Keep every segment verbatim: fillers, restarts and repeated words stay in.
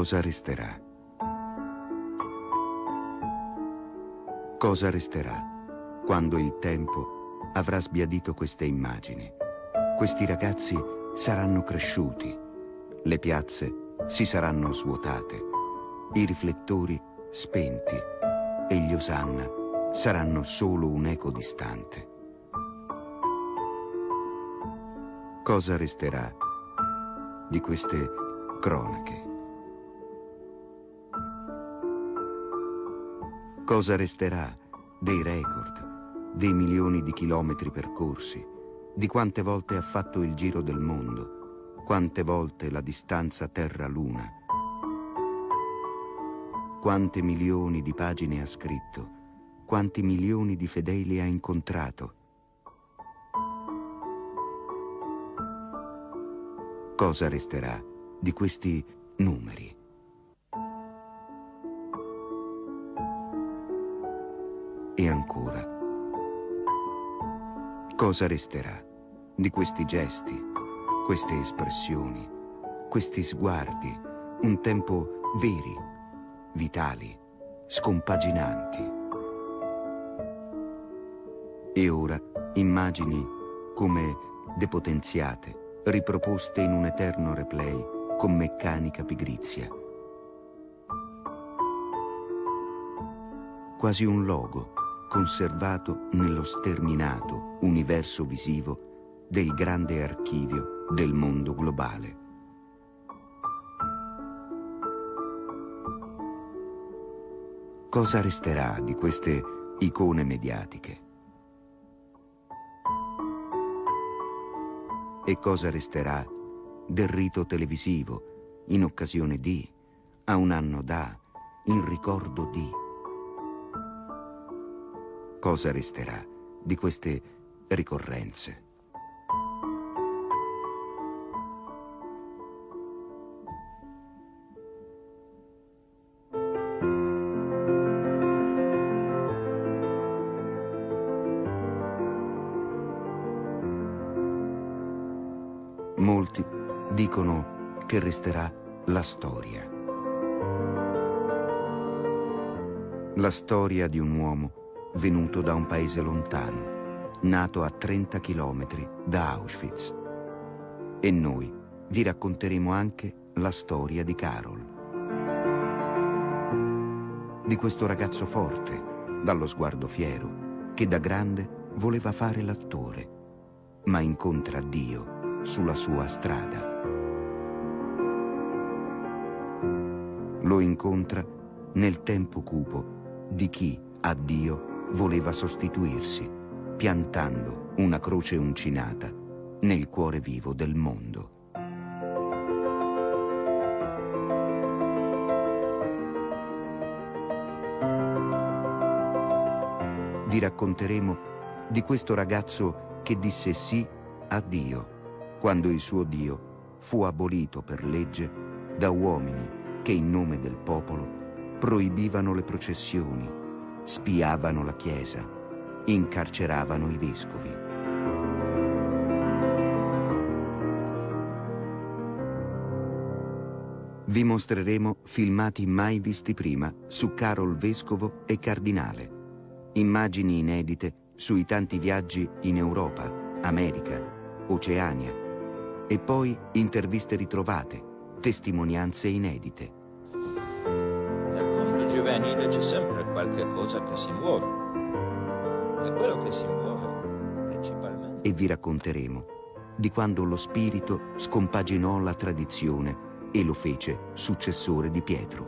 Cosa resterà? Cosa resterà quando il tempo avrà sbiadito queste immagini? Questi ragazzi saranno cresciuti, le piazze si saranno svuotate, i riflettori spenti e gli osanna saranno solo un eco distante. Cosa resterà di queste cronache? Cosa resterà dei record, dei milioni di chilometri percorsi, di quante volte ha fatto il giro del mondo, quante volte la distanza Terra-Luna, quante milioni di pagine ha scritto, quanti milioni di fedeli ha incontrato. Cosa resterà di questi numeri? E ancora, cosa resterà di questi gesti, queste espressioni, questi sguardi, un tempo veri, vitali, scompaginanti? E ora immagini come depotenziate, riproposte in un eterno replay con meccanica pigrizia. Quasi un logo conservato nello sterminato universo visivo del grande archivio del mondo globale. Cosa resterà di queste icone mediatiche? E cosa resterà del rito televisivo in occasione di, a un anno da, in ricordo di? Cosa resterà di queste ricorrenze? Molti dicono che resterà la storia. La storia di un uomo venuto da un paese lontano, nato a trenta chilometri da Auschwitz. E noi vi racconteremo anche la storia di Carol. Di questo ragazzo forte, dallo sguardo fiero, che da grande voleva fare l'attore, ma incontra Dio sulla sua strada. Lo incontra nel tempo cupo di chi a Dio voleva sostituirsi, piantando una croce uncinata nel cuore vivo del mondo. Vi racconteremo di questo ragazzo che disse sì a Dio, quando il suo Dio fu abolito per legge da uomini che in nome del popolo proibivano le processioni, spiavano la Chiesa, incarceravano i vescovi. Vi mostreremo filmati mai visti prima su Carol vescovo e cardinale, immagini inedite sui tanti viaggi in Europa, America, Oceania, e poi interviste ritrovate, testimonianze inedite. Giovanile c'è sempre qualche cosa che si muove, e quello che si muove principalmente. E vi racconteremo di quando lo spirito scompaginò la tradizione e lo fece successore di Pietro.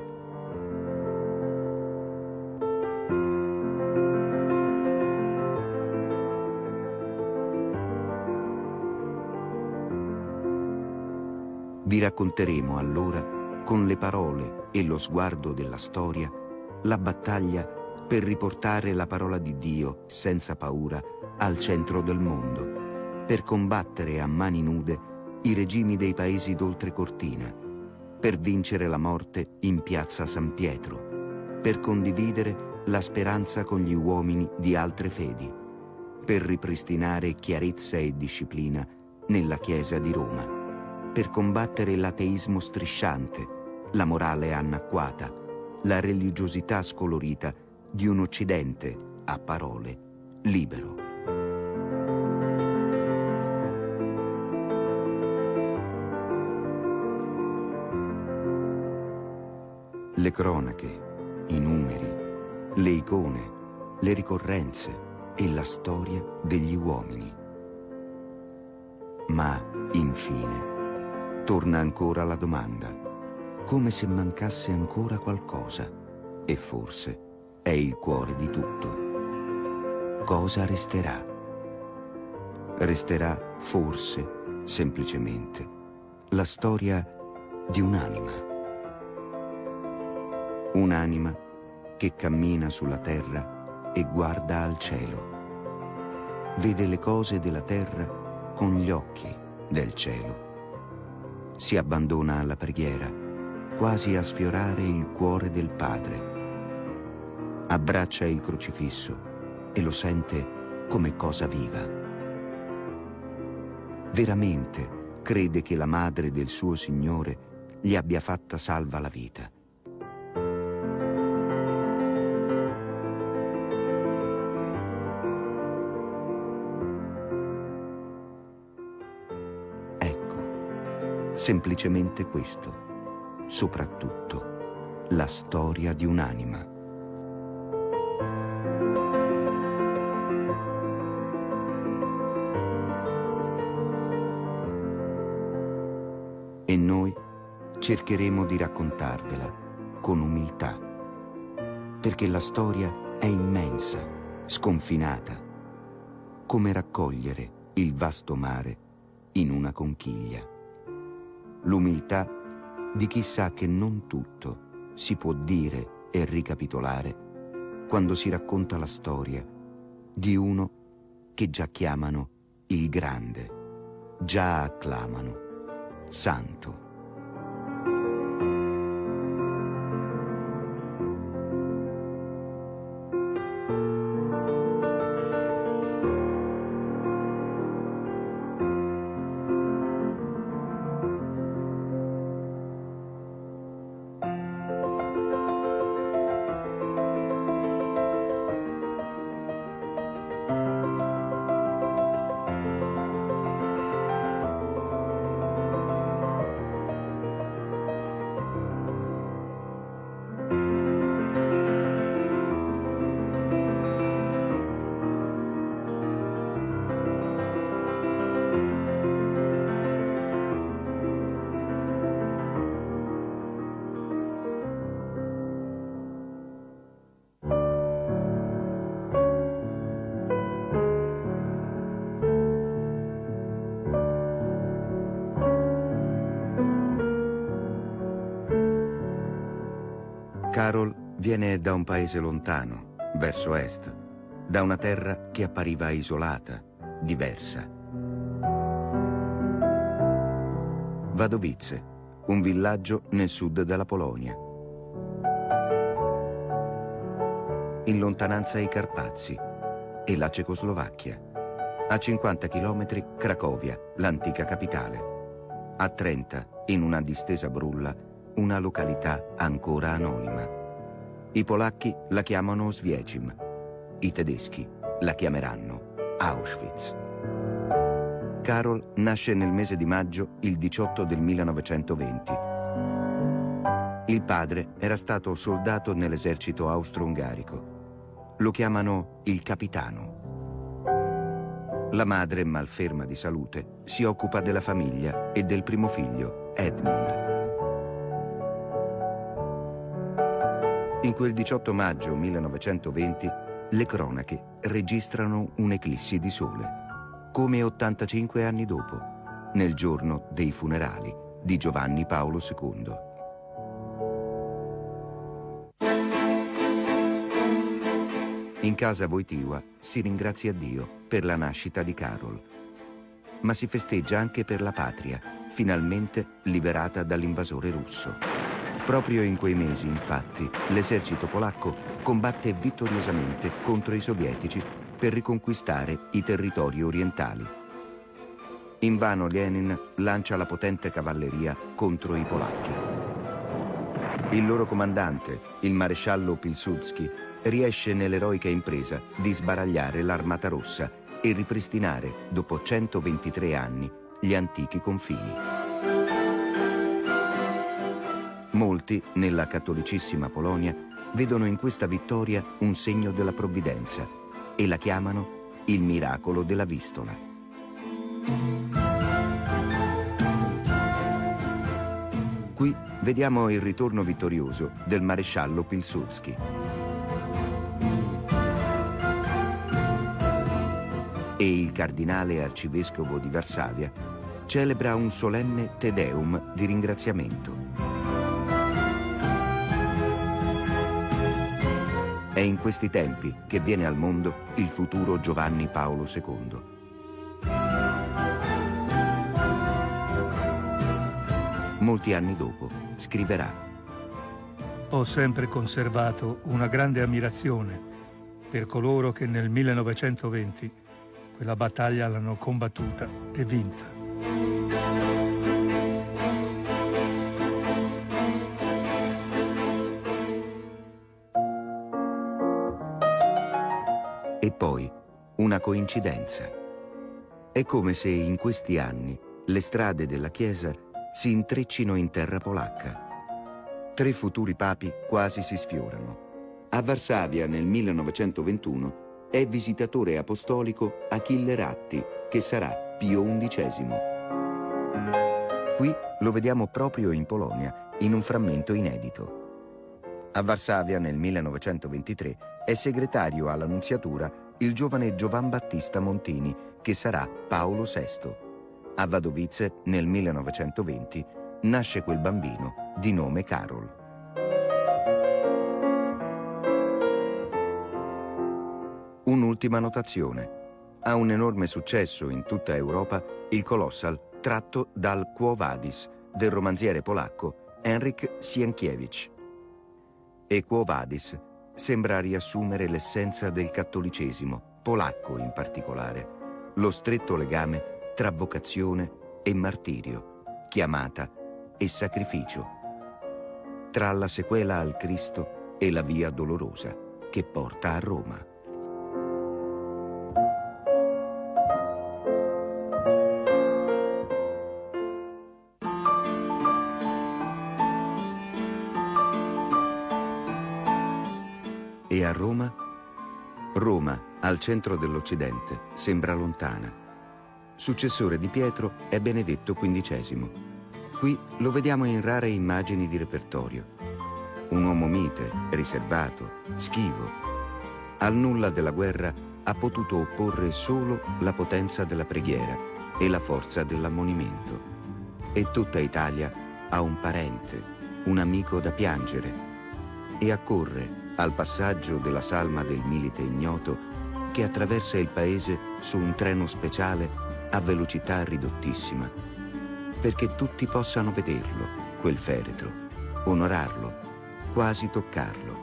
Vi racconteremo allora, con le parole e lo sguardo della storia, la battaglia per riportare la parola di Dio senza paura al centro del mondo, per combattere a mani nude i regimi dei paesi d'oltrecortina, per vincere la morte in piazza San Pietro, per condividere la speranza con gli uomini di altre fedi, per ripristinare chiarezza e disciplina nella Chiesa di Roma, per combattere l'ateismo strisciante la morale annacquata, la religiosità scolorita di un Occidente, a parole, libero. Le cronache, i numeri, le icone, le ricorrenze e la storia degli uomini. Ma, infine, torna ancora la domanda, come se mancasse ancora qualcosa, e forse è il cuore di tutto. Cosa resterà? Resterà forse, semplicemente, la storia di un'anima. Un'anima che cammina sulla terra e guarda al cielo. Vede le cose della terra con gli occhi del cielo. Si abbandona alla preghiera, quasi a sfiorare il cuore del Padre. Abbraccia il crocifisso e lo sente come cosa viva. Veramente crede che la madre del suo Signore gli abbia fatta salva la vita. Semplicemente questo, soprattutto la storia di un'anima. E noi cercheremo di raccontarvela con umiltà, perché la storia è immensa, sconfinata, come raccogliere il vasto mare in una conchiglia. L'umiltà di chi sa che non tutto si può dire e ricapitolare quando si racconta la storia di uno che già chiamano il Grande, già acclamano Santo. Carol viene da un paese lontano, verso est, da una terra che appariva isolata, diversa. Wadowice, un villaggio nel sud della Polonia. In lontananza i Carpazi e la Cecoslovacchia. A cinquanta chilometri Cracovia, l'antica capitale. A trenta, in una distesa brulla, una località ancora anonima. I polacchi la chiamano Oswiecim, i tedeschi la chiameranno Auschwitz. Carol nasce nel mese di maggio il diciotto del millenovecentoventi. Il padre era stato soldato nell'esercito austro-ungarico. Lo chiamano il capitano. La madre, malferma di salute, si occupa della famiglia e del primo figlio, Edmund. In quel diciotto maggio millenovecentoventi le cronache registrano un'eclissi di sole, come ottantacinque anni dopo, nel giorno dei funerali di Giovanni Paolo secondo. In casa Wojtyła si ringrazia Dio per la nascita di Carol, ma si festeggia anche per la patria, finalmente liberata dall'invasore russo. Proprio in quei mesi, infatti, l'esercito polacco combatte vittoriosamente contro i sovietici per riconquistare i territori orientali. Invano Lenin lancia la potente cavalleria contro i polacchi. Il loro comandante, il maresciallo Pilsudski, riesce nell'eroica impresa di sbaragliare l'Armata Rossa e ripristinare, dopo centoventitré anni, gli antichi confini. Molti, nella cattolicissima Polonia, vedono in questa vittoria un segno della provvidenza e la chiamano il miracolo della Vistola. Qui vediamo il ritorno vittorioso del maresciallo Pilsudski. E il cardinale arcivescovo di Varsavia celebra un solenne Te Deum di ringraziamento. È in questi tempi che viene al mondo il futuro Giovanni Paolo secondo. Molti anni dopo scriverà: Ho sempre conservato una grande ammirazione per coloro che nel millenovecentoventi quella battaglia l'hanno combattuta e vinta. E poi una coincidenza. È come se in questi anni le strade della Chiesa si intreccino in terra polacca. Tre futuri papi quasi si sfiorano. A Varsavia nel millenovecentoventuno è visitatore apostolico Achille Ratti, che sarà Pio undicesimo. Qui lo vediamo proprio in Polonia, in un frammento inedito. A Varsavia nel millenovecentoventitré è segretario alla Nunziatura il giovane Giovan Battista Montini, che sarà Paolo sesto. A Wadowice nel millenovecentoventi nasce quel bambino di nome Karol. Un'ultima notazione. Ha un enorme successo in tutta Europa il Colossal tratto dal Quo Vadis del romanziere polacco Henryk Sienkiewicz. E Quo Vadis sembra riassumere l'essenza del cattolicesimo, polacco in particolare, lo stretto legame tra vocazione e martirio, chiamata e sacrificio, tra la sequela al Cristo e la via dolorosa che porta a Roma. E a Roma? Roma, al centro dell'Occidente, sembra lontana. Successore di Pietro è Benedetto quindicesimo. Qui lo vediamo in rare immagini di repertorio. Un uomo mite, riservato, schivo. Al nulla della guerra ha potuto opporre solo la potenza della preghiera e la forza dell'ammonimento. E tutta Italia ha un parente, un amico da piangere, e accorre al passaggio della salma del milite ignoto che attraversa il paese su un treno speciale a velocità ridottissima, perché tutti possano vederlo, quel feretro, onorarlo, quasi toccarlo.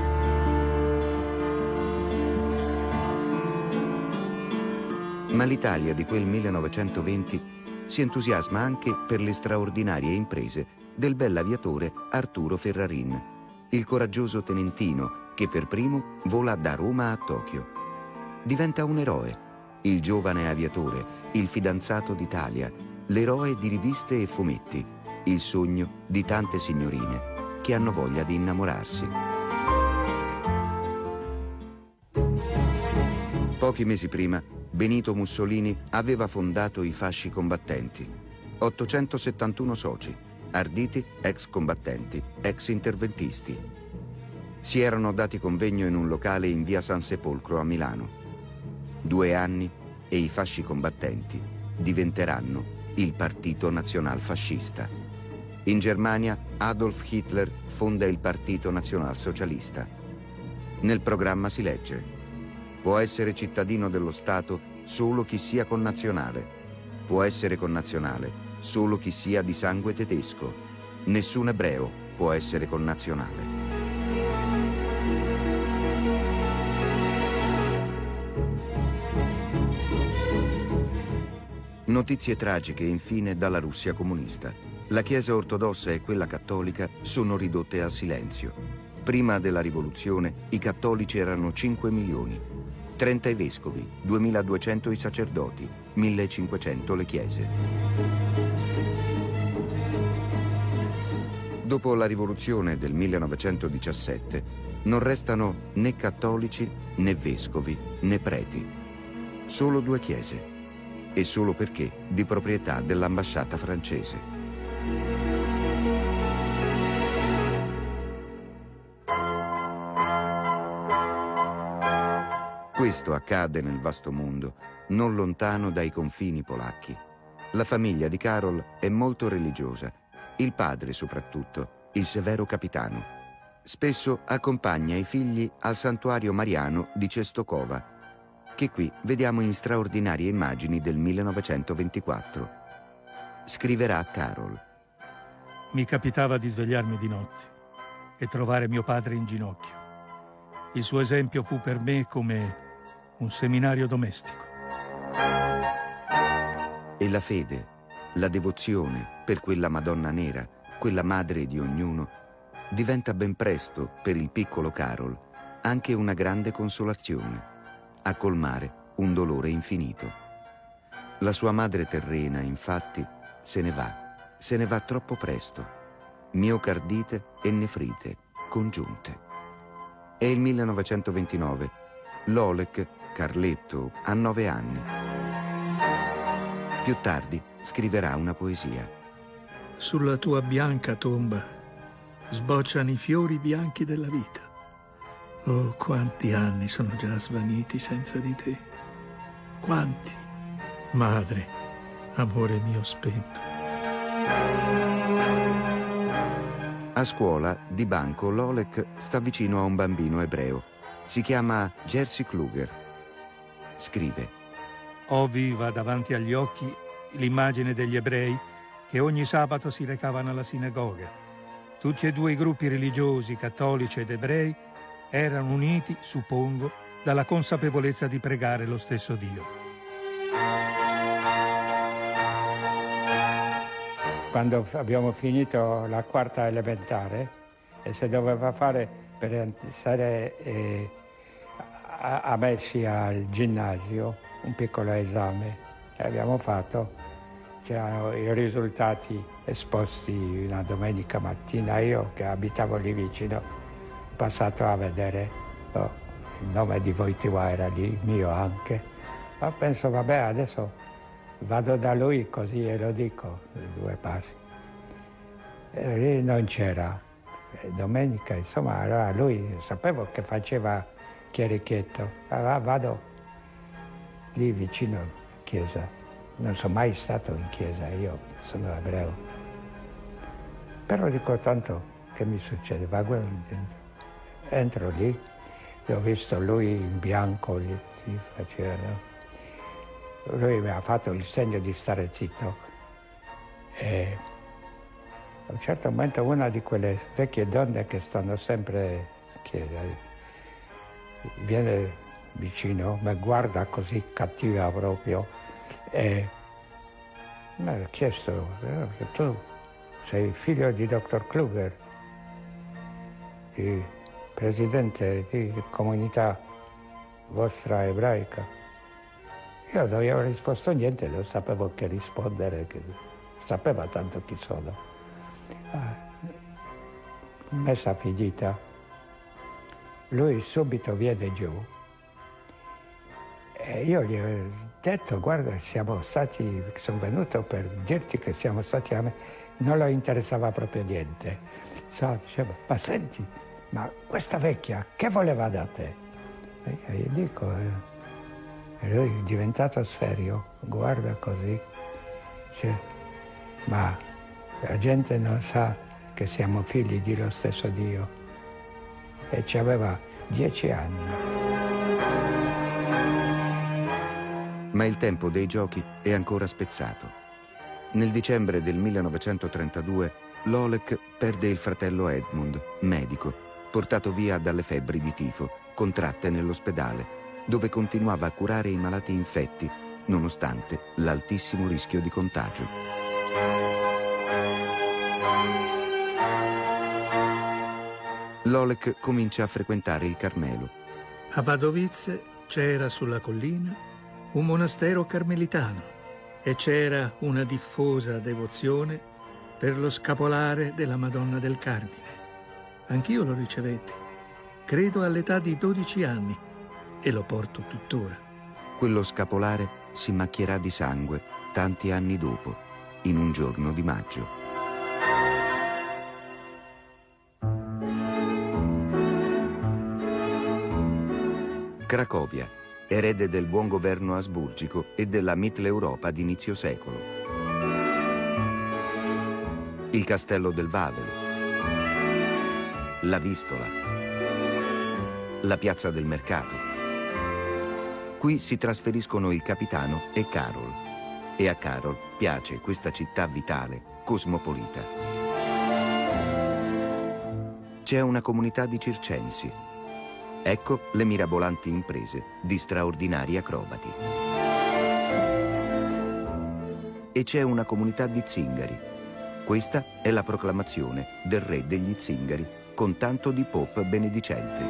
Ma l'Italia di quel millenovecentoventi si entusiasma anche per le straordinarie imprese del bell'aviatore Arturo Ferrarin, il coraggioso tenentino che per primo vola da Roma a Tokyo. Diventa un eroe, il giovane aviatore, il fidanzato d'Italia, l'eroe di riviste e fumetti, il sogno di tante signorine che hanno voglia di innamorarsi. Pochi mesi prima, Benito Mussolini aveva fondato i Fasci Combattenti, ottocentosettantuno soci, arditi ex combattenti, ex interventisti. Si erano dati convegno in un locale in via San Sepolcro a Milano. Due anni e i Fasci Combattenti diventeranno il Partito Nazionalfascista. In Germania Adolf Hitler fonda il Partito Nazionalsocialista. Nel programma si legge: può essere cittadino dello Stato solo chi sia connazionale. Può essere connazionale solo chi sia di sangue tedesco. Nessun ebreo può essere connazionale. Notizie tragiche infine dalla Russia comunista. La Chiesa ortodossa e quella cattolica sono ridotte al silenzio. Prima della rivoluzione i cattolici erano cinque milioni, trenta i vescovi, duemiladuecento i sacerdoti, millecinquecento le chiese. Dopo la rivoluzione del millenovecentodiciassette non restano né cattolici, né vescovi, né preti. Solo due chiese, e solo perché di proprietà dell'ambasciata francese. Questo accade nel vasto mondo, non lontano dai confini polacchi. La famiglia di Karol è molto religiosa, il padre soprattutto, il severo capitano. Spesso accompagna i figli al santuario mariano di Czestochowa, che qui vediamo in straordinarie immagini del millenovecentoventiquattro. Scriverà a Karol. Mi capitava di svegliarmi di notte e trovare mio padre in ginocchio. Il suo esempio fu per me come un seminario domestico. E la fede, la devozione per quella Madonna nera, quella madre di ognuno, diventa ben presto, per il piccolo Karol, anche una grande consolazione, a colmare un dolore infinito. La sua madre terrena, infatti, se ne va, se ne va troppo presto. Miocardite e nefrite congiunte. È il millenovecentoventinove. Lolek, Carletto, ha nove anni. Più tardi scriverà una poesia. Sulla tua bianca tomba sbocciano i fiori bianchi della vita. Oh, quanti anni sono già svaniti senza di te. Quanti, madre, amore mio spento. A scuola, di banco, Lolek sta vicino a un bambino ebreo. Si chiama Jerzy Kluger. Scrive. Ho viva davanti agli occhi l'immagine degli ebrei che ogni sabato si recavano alla sinagoga. Tutti e due i gruppi religiosi, cattolici ed ebrei, erano uniti, suppongo, dalla consapevolezza di pregare lo stesso Dio. Quando abbiamo finito la quarta elementare e si doveva fare per essere eh, ammessi al ginnasio un piccolo esame che abbiamo fatto, c'erano i risultati esposti una domenica mattina. Io, che abitavo lì vicino, ho passato a vedere, oh, il nome di Wojtyła era lì, mio anche. Ma penso, vabbè, adesso vado da lui così glielo dico, due passi. E lì non c'era. Domenica, insomma, allora lui, sapevo che faceva chierichetto. Allora vado lì vicino alla chiesa. Non sono mai stato in chiesa, io sono ebreo. Però dico, tanto che mi succede, va dentro. Entro lì, l'ho visto lui in bianco, lì, si faceva. Lui mi ha fatto il segno di stare zitto. E a un certo momento una di quelle vecchie donne che stanno sempre in chiesa viene vicino, mi guarda così cattiva proprio. E mi ha chiesto, eh, tu sei figlio di dottor Kluger, di presidente di comunità vostra ebraica. Io non gli avevo risposto niente, non sapevo che rispondere, che sapeva tanto chi sono. Ah, messa finita, lui subito viene giù. E io gli ho detto, guarda, siamo stati, sono venuto per dirti che siamo stati a me. Non lo interessava proprio niente. So, diceva, ma senti, ma questa vecchia che voleva da te? E io gli dico, eh, e lui è diventato serio, guarda così, dice, ma la gente non sa che siamo figli dello stesso Dio. E ci aveva dieci anni. Ma il tempo dei giochi è ancora spezzato. Nel dicembre del millenovecentotrentadue Lolek perde il fratello Edmund, medico, portato via dalle febbri di tifo, contratte nell'ospedale, dove continuava a curare i malati infetti, nonostante l'altissimo rischio di contagio. Lolek comincia a frequentare il Carmelo. A Wadowice c'era sulla collina un monastero carmelitano e c'era una diffusa devozione per lo scapolare della Madonna del Carmine. Anch'io lo ricevetti, credo all'età di dodici anni, e lo porto tuttora. Quello scapolare si macchierà di sangue tanti anni dopo, in un giorno di maggio. Cracovia, erede del buon governo asburgico e della Mitteleuropa d'inizio secolo. Il castello del Wawel, la Vistola, la piazza del mercato. Qui si trasferiscono il capitano e Karol, e a Karol piace questa città vitale, cosmopolita. C'è una comunità di circensi. Ecco le mirabolanti imprese di straordinari acrobati. E c'è una comunità di zingari. Questa è la proclamazione del re degli zingari con tanto di pop benedicente.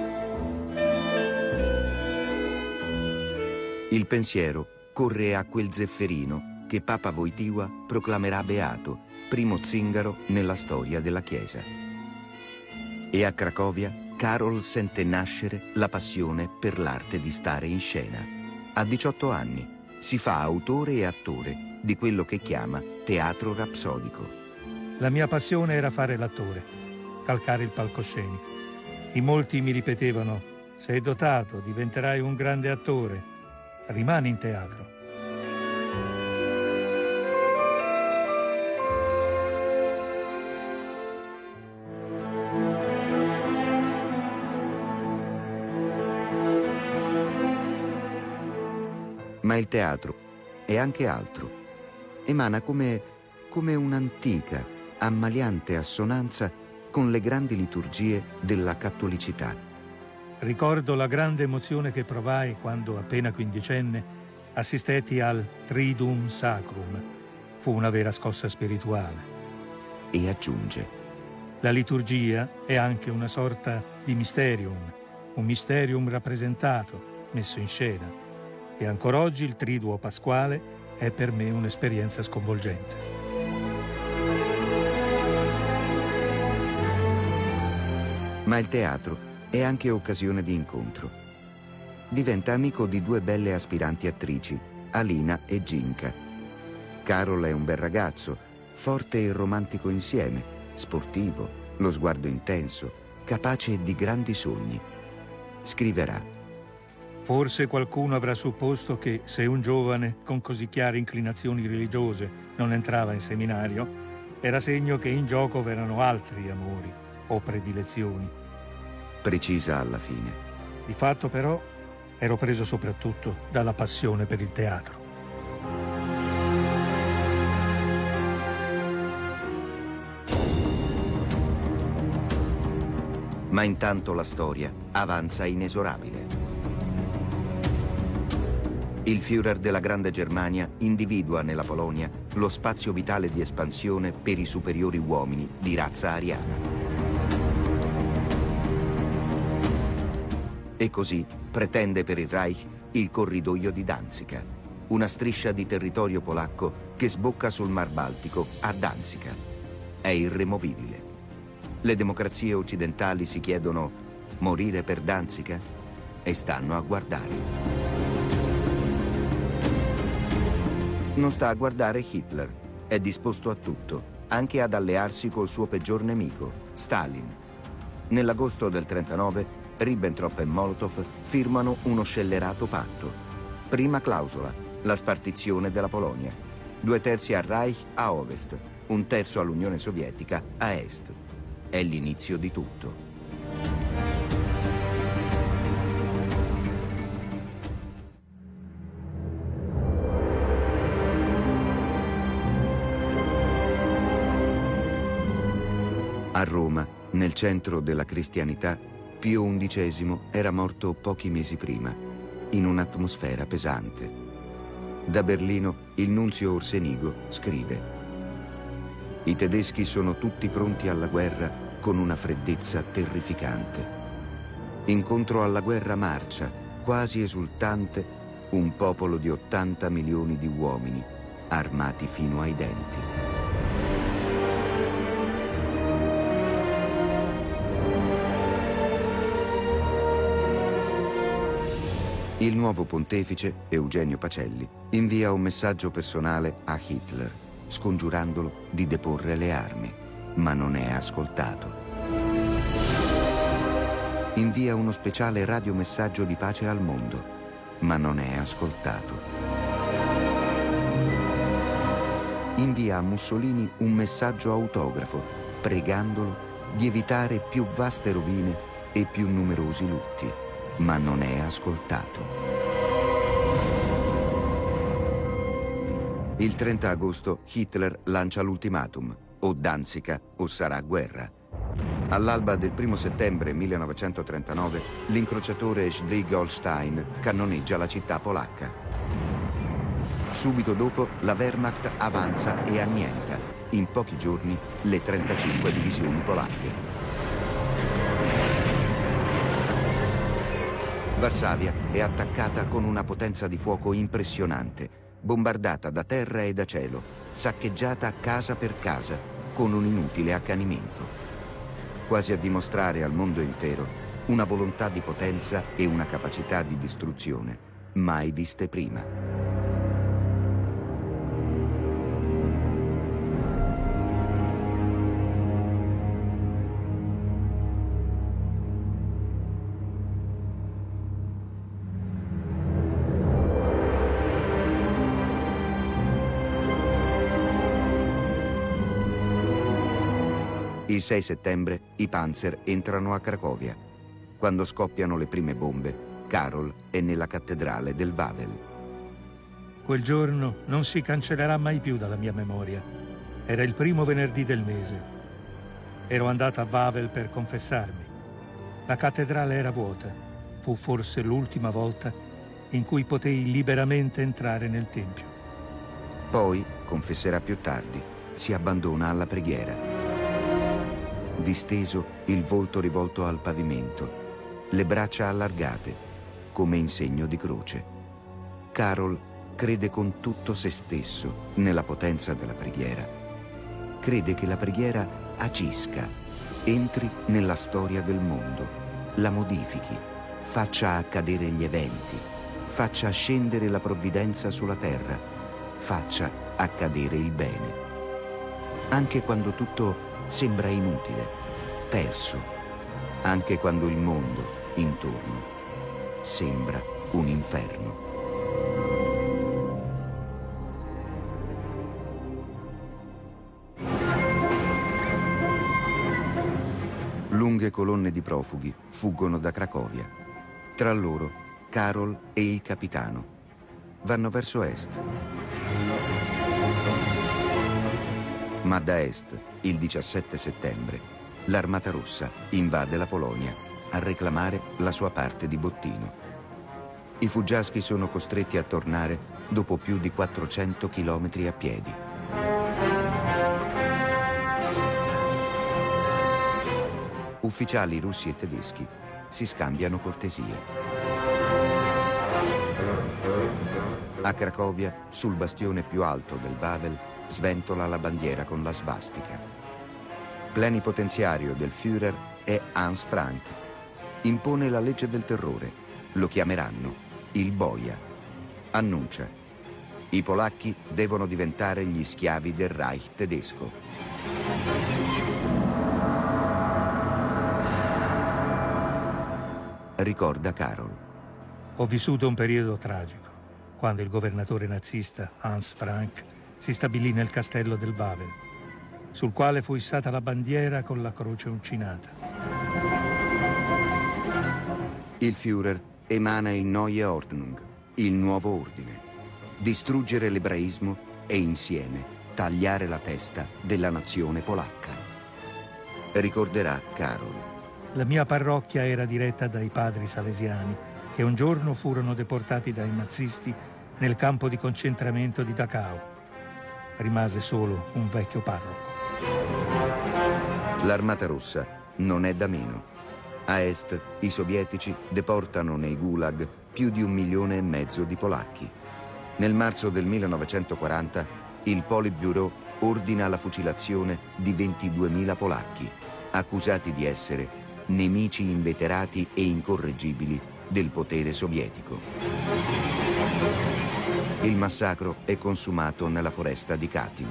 Il pensiero corre a quel zefferino che Papa Wojtyła proclamerà beato, primo zingaro nella storia della Chiesa. E a Cracovia Karol sente nascere la passione per l'arte di stare in scena. A diciotto anni si fa autore e attore di quello che chiama teatro rapsodico. La mia passione era fare l'attore, calcare il palcoscenico. In molti mi ripetevano: sei dotato, diventerai un grande attore, rimani in teatro. Ma il teatro è anche altro. Emana come, come un'antica, ammaliante assonanza con le grandi liturgie della cattolicità. Ricordo la grande emozione che provai quando, appena quindicenne, assistetti al Triduum Sacrum. Fu una vera scossa spirituale. E aggiunge: la liturgia è anche una sorta di mysterium, un mysterium rappresentato, messo in scena. E ancora oggi il Triduo Pasquale è per me un'esperienza sconvolgente. Ma il teatro è anche occasione di incontro. Diventa amico di due belle aspiranti attrici, Alina e Ginka. Karol è un bel ragazzo, forte e romantico insieme, sportivo, lo sguardo intenso, capace di grandi sogni. Scriverà: forse qualcuno avrà supposto che se un giovane con così chiare inclinazioni religiose non entrava in seminario, era segno che in gioco v'erano altri amori o predilezioni. Precisa alla fine. Di fatto però ero preso soprattutto dalla passione per il teatro. Ma intanto la storia avanza inesorabile. Il Führer della Grande Germania individua nella Polonia lo spazio vitale di espansione per i superiori uomini di razza ariana. E così pretende per il Reich il corridoio di Danzica, una striscia di territorio polacco che sbocca sul Mar Baltico a Danzica. È irremovibile. Le democrazie occidentali si chiedono: morire per Danzica? E stanno a guardare. Non sta a guardare Hitler, è disposto a tutto, anche ad allearsi col suo peggior nemico, Stalin. Nell'agosto del trentanove, Ribbentrop e Molotov firmano uno scellerato patto. Prima clausola, la spartizione della Polonia. Due terzi al Reich a ovest, un terzo all'Unione Sovietica a est. È l'inizio di tutto. A Roma, nel centro della cristianità, Pio undicesimo era morto pochi mesi prima, in un'atmosfera pesante. Da Berlino, il nunzio Orsenigo scrive: i tedeschi sono tutti pronti alla guerra con una freddezza terrificante. Incontro alla guerra marcia, quasi esultante, un popolo di ottanta milioni di uomini, armati fino ai denti. Il nuovo pontefice, Eugenio Pacelli, invia un messaggio personale a Hitler, scongiurandolo di deporre le armi, ma non è ascoltato. Invia uno speciale radiomessaggio di pace al mondo, ma non è ascoltato. Invia a Mussolini un messaggio autografo, pregandolo di evitare più vaste rovine e più numerosi lutti, ma non è ascoltato. Il trenta agosto Hitler lancia l'ultimatum: o Danzica o sarà guerra. All'alba del primo settembre millenovecentotrentanove, l'incrociatore Schleswig-Holstein cannoneggia la città polacca. Subito dopo, la Wehrmacht avanza e annienta, in pochi giorni, le trentacinque divisioni polacche. Varsavia è attaccata con una potenza di fuoco impressionante, bombardata da terra e da cielo, saccheggiata casa per casa, con un inutile accanimento, quasi a dimostrare al mondo intero una volontà di potenza e una capacità di distruzione mai viste prima. Il sei settembre i Panzer entrano a Cracovia. Quando scoppiano le prime bombe, Karol è nella cattedrale del Wawel. Quel giorno non si cancellerà mai più dalla mia memoria. Era il primo venerdì del mese. Ero andata a Wawel per confessarmi. La cattedrale era vuota. Fu forse l'ultima volta in cui potei liberamente entrare nel tempio. Poi, confesserà più tardi, si abbandona alla preghiera. Disteso, il volto rivolto al pavimento, le braccia allargate, come in segno di croce. Karol crede con tutto se stesso nella potenza della preghiera. Crede che la preghiera agisca, entri nella storia del mondo, la modifichi, faccia accadere gli eventi, faccia scendere la provvidenza sulla terra, faccia accadere il bene. Anche quando tutto sembra inutile, perso, anche quando il mondo intorno sembra un inferno. Lunghe colonne di profughi fuggono da Cracovia. Tra loro Karol e il capitano. Vanno verso est. Ma da est, il diciassette settembre, l'Armata Rossa invade la Polonia a reclamare la sua parte di bottino. I fuggiaschi sono costretti a tornare dopo più di quattrocento chilometri a piedi. Ufficiali russi e tedeschi si scambiano cortesie. A Cracovia, sul bastione più alto del Wawel, sventola la bandiera con la svastica. Plenipotenziario del Führer è Hans Frank. Impone la legge del terrore. Lo chiameranno il Boia. Annuncia: i polacchi devono diventare gli schiavi del Reich tedesco. Ricorda Karol. Ho vissuto un periodo tragico, quando il governatore nazista Hans Frank si stabilì nel castello del Wawel, sul quale fu issata la bandiera con la croce uncinata. Il Führer emana il Neue Ordnung, il nuovo ordine. Distruggere l'ebraismo e insieme tagliare la testa della nazione polacca. Ricorderà Karol. La mia parrocchia era diretta dai padri salesiani, che un giorno furono deportati dai nazisti nel campo di concentramento di Dachau. Rimase solo un vecchio parroco. L'Armata Rossa non è da meno. A est i sovietici deportano nei gulag più di un milione e mezzo di polacchi. Nel marzo del millenovecentoquaranta il Politburo ordina la fucilazione di ventiduemila polacchi, accusati di essere nemici inveterati e incorreggibili del potere sovietico. Il massacro è consumato nella foresta di Katyn.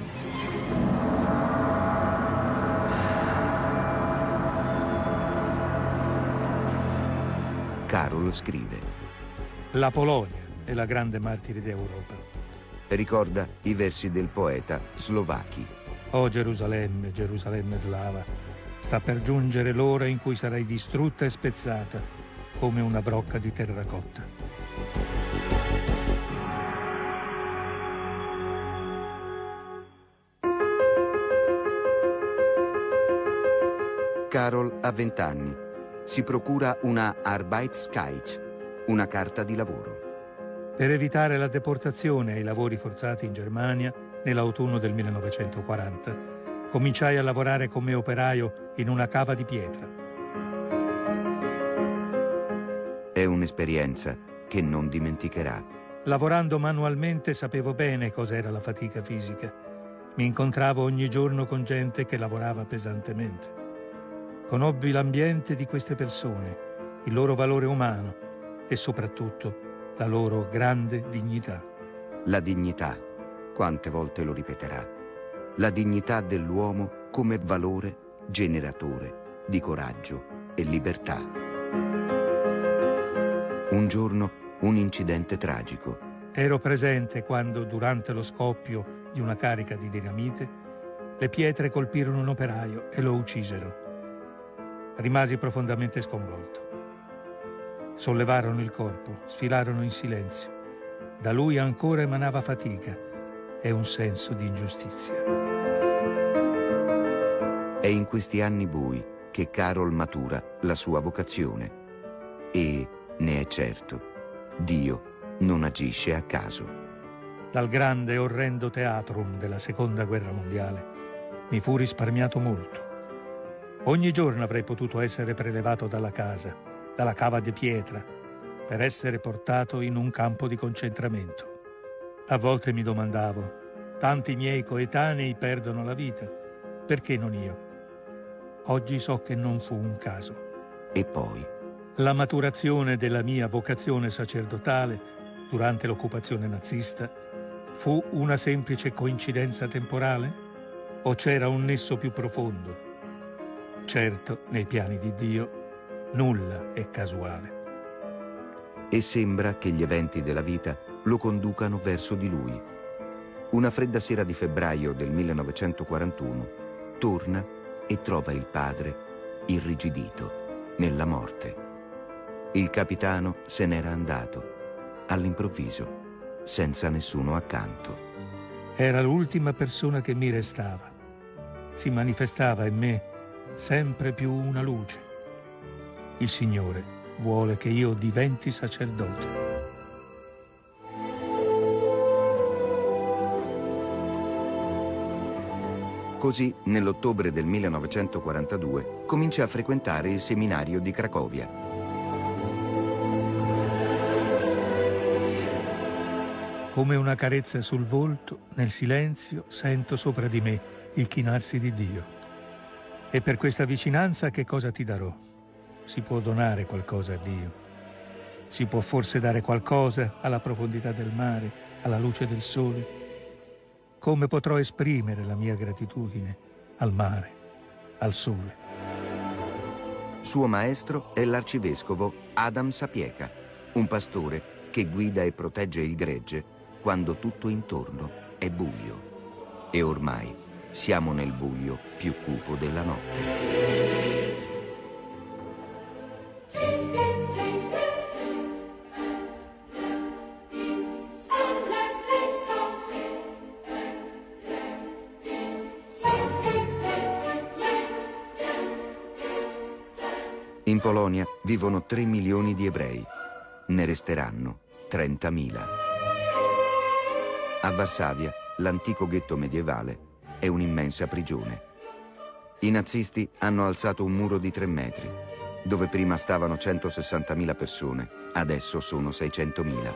Karol scrive: La Polonia è la grande martire d'Europa. Ricorda i versi del poeta Slovacchi. Oh Gerusalemme, Gerusalemme slava, sta per giungere l'ora in cui sarai distrutta e spezzata come una brocca di terracotta. Karol ha vent'anni. Si procura una Arbeitskarte, una carta di lavoro. Per evitare la deportazione e i lavori forzati in Germania, nell'autunno del millenovecentoquaranta, cominciai a lavorare come operaio in una cava di pietra. È un'esperienza che non dimenticherà. Lavorando manualmente sapevo bene cos'era la fatica fisica. Mi incontravo ogni giorno con gente che lavorava pesantemente. Conobbi l'ambiente di queste persone, il loro valore umano e soprattutto la loro grande dignità. La dignità, quante volte lo ripeterà, la dignità dell'uomo come valore generatore di coraggio e libertà. Un giorno un incidente tragico. Ero presente quando, durante lo scoppio di una carica di dinamite, le pietre colpirono un operaio e lo uccisero. Rimasi profondamente sconvolto. Sollevarono il corpo, sfilarono in silenzio. Da lui ancora emanava fatica e un senso di ingiustizia. È in questi anni bui che Karol matura la sua vocazione e, ne è certo, Dio non agisce a caso. Dal grande e orrendo teatrum della Seconda Guerra Mondiale mi fu risparmiato molto. Ogni giorno avrei potuto essere prelevato dalla casa, dalla cava di pietra, per essere portato in un campo di concentramento. A volte mi domandavo, tanti miei coetanei perdono la vita, perché non io? Oggi so che non fu un caso. E poi? La maturazione della mia vocazione sacerdotale durante l'occupazione nazista fu una semplice coincidenza temporale? O c'era un nesso più profondo? Certo, nei piani di Dio, nulla è casuale. E sembra che gli eventi della vita lo conducano verso di lui. Una fredda sera di febbraio del millenovecentoquarantuno torna e trova il padre irrigidito nella morte. Il capitano se n'era andato, all'improvviso, senza nessuno accanto. Era l'ultima persona che mi restava. Si manifestava in me sempre più una luce. Il Signore vuole che io diventi sacerdote. Così, nell'ottobre del millenovecentoquarantadue, comincia a frequentare il seminario di Cracovia. Come una carezza sul volto, nel silenzio sento sopra di me il chinarsi di Dio. E per questa vicinanza che cosa ti darò? Si può donare qualcosa a Dio. Si può forse dare qualcosa alla profondità del mare, alla luce del sole? Come potrò esprimere la mia gratitudine al mare, al sole? Suo maestro è l'arcivescovo Adam Sapieca, un pastore che guida e protegge il gregge quando tutto intorno è buio. E ormai siamo nel buio più cupo della notte. In Polonia vivono tre milioni di ebrei. Ne resteranno trentamila. A Varsavia, l'antico ghetto medievale è un'immensa prigione. I nazisti hanno alzato un muro di tre metri. Dove prima stavano centosessantamila persone, adesso sono seicentomila.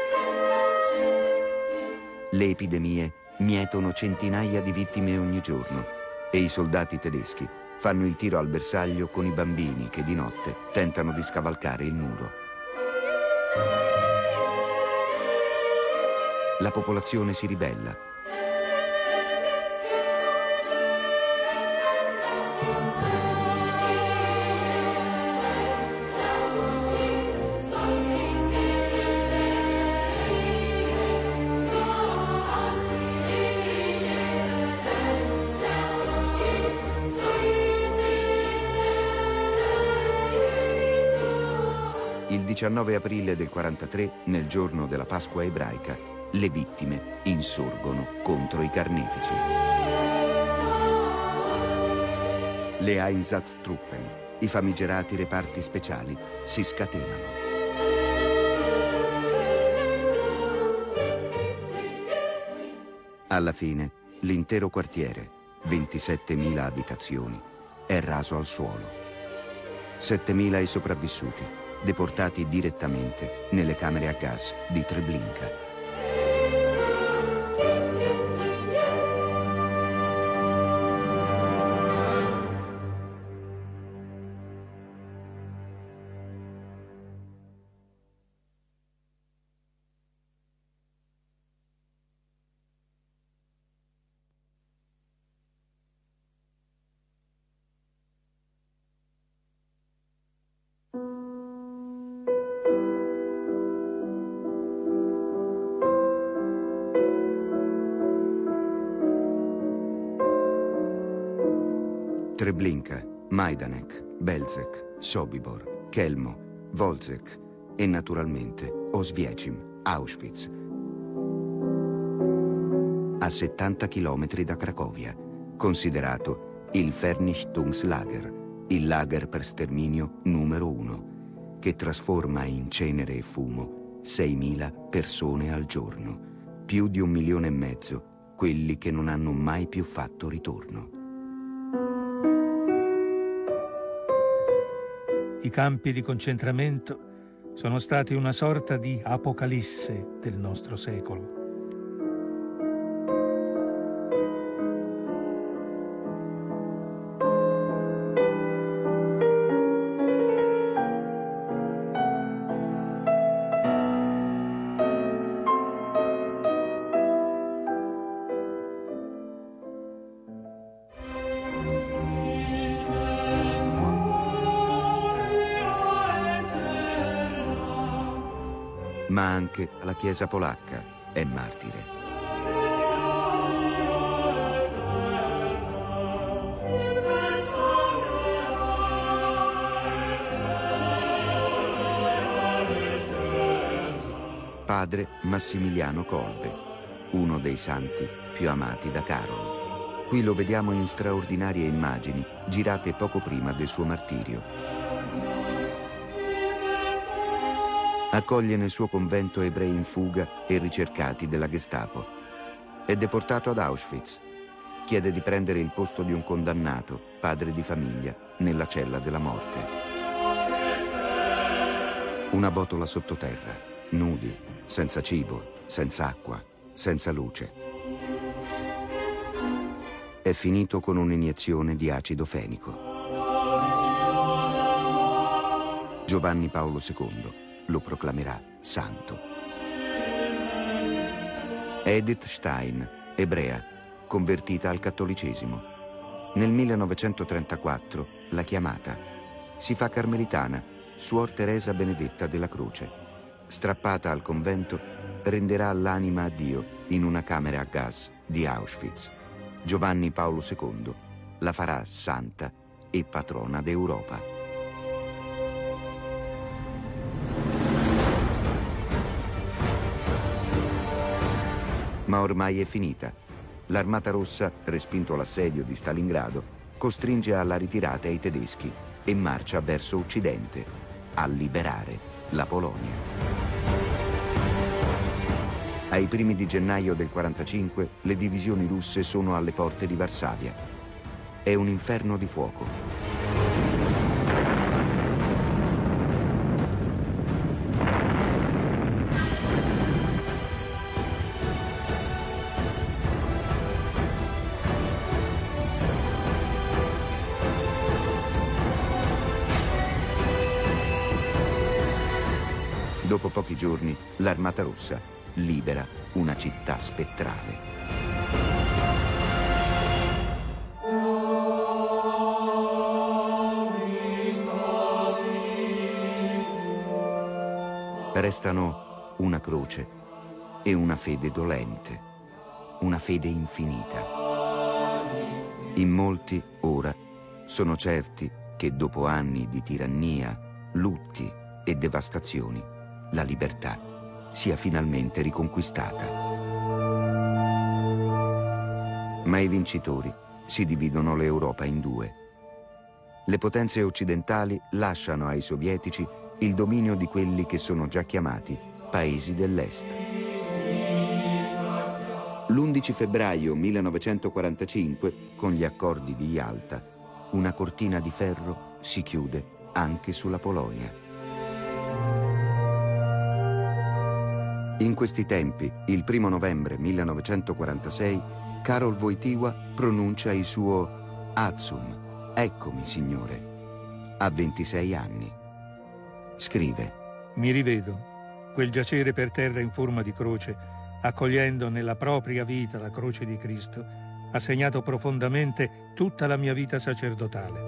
Le epidemie mietono centinaia di vittime ogni giorno e i soldati tedeschi fanno il tiro al bersaglio con i bambini che di notte tentano di scavalcare il muro. La popolazione si ribella. Il diciannove aprile del quarantatré, nel giorno della Pasqua ebraica, le vittime insorgono contro i carnefici. Le Einsatztruppen, i famigerati reparti speciali, si scatenano. Alla fine, l'intero quartiere, ventisettemila abitazioni, è raso al suolo. settemila i sopravvissuti, deportati direttamente nelle camere a gas di Treblinka. Treblinka, Majdanek, Belzec, Sobibor, Kelmo, Wolzek e naturalmente Oswiecim, Auschwitz. A settanta chilometri da Cracovia, considerato il Vernichtungslager, il lager per sterminio numero uno, che trasforma in cenere e fumo seimila persone al giorno, più di un milione e mezzo quelli che non hanno mai più fatto ritorno. I campi di concentramento sono stati una sorta di apocalisse del nostro secolo. Ma anche la Chiesa polacca è martire. Padre Massimiliano Kolbe, uno dei santi più amati da Karol. Qui lo vediamo in straordinarie immagini girate poco prima del suo martirio. Accoglie nel suo convento ebrei in fuga e ricercati della Gestapo. È deportato ad Auschwitz. Chiede di prendere il posto di un condannato, padre di famiglia, nella cella della morte. Una botola sottoterra, nudi, senza cibo, senza acqua, senza luce. È finito con un'iniezione di acido fenico. Giovanni Paolo secondo lo proclamerà santo. Edith Stein, ebrea, convertita al cattolicesimo. Nel millenovecentotrentaquattro la chiamata. Si fa carmelitana, suor Teresa Benedetta della Croce. Strappata al convento, renderà l'anima a Dio in una camera a gas di Auschwitz. Giovanni Paolo secondo la farà santa e patrona d'Europa. Ma ormai è finita. L'Armata Rossa, respinto l'assedio di Stalingrado, costringe alla ritirata i tedeschi e marcia verso Occidente, a liberare la Polonia. Ai primi di gennaio del quarantacinque le divisioni russe sono alle porte di Varsavia. è un inferno di fuoco. Dopo pochi giorni, l'Armata Rossa libera una città spettrale. Restano una croce e una fede dolente, una fede infinita. In molti, ora, sono certi che dopo anni di tirannia, lutti e devastazioni, la libertà sia finalmente riconquistata. Ma i vincitori si dividono l'Europa in due. Le potenze occidentali lasciano ai sovietici il dominio di quelli che sono già chiamati paesi dell'Est. L'undici febbraio millenovecentoquarantacinque, con gli accordi di Yalta, una cortina di ferro si chiude anche sulla Polonia. In questi tempi, il primo novembre millenovecentoquarantasei, Karol Wojtyła pronuncia il suo Atsum, eccomi, Signore, a ventisei anni. Scrive: Mi rivedo, quel giacere per terra in forma di croce, accogliendo nella propria vita la croce di Cristo, ha segnato profondamente tutta la mia vita sacerdotale.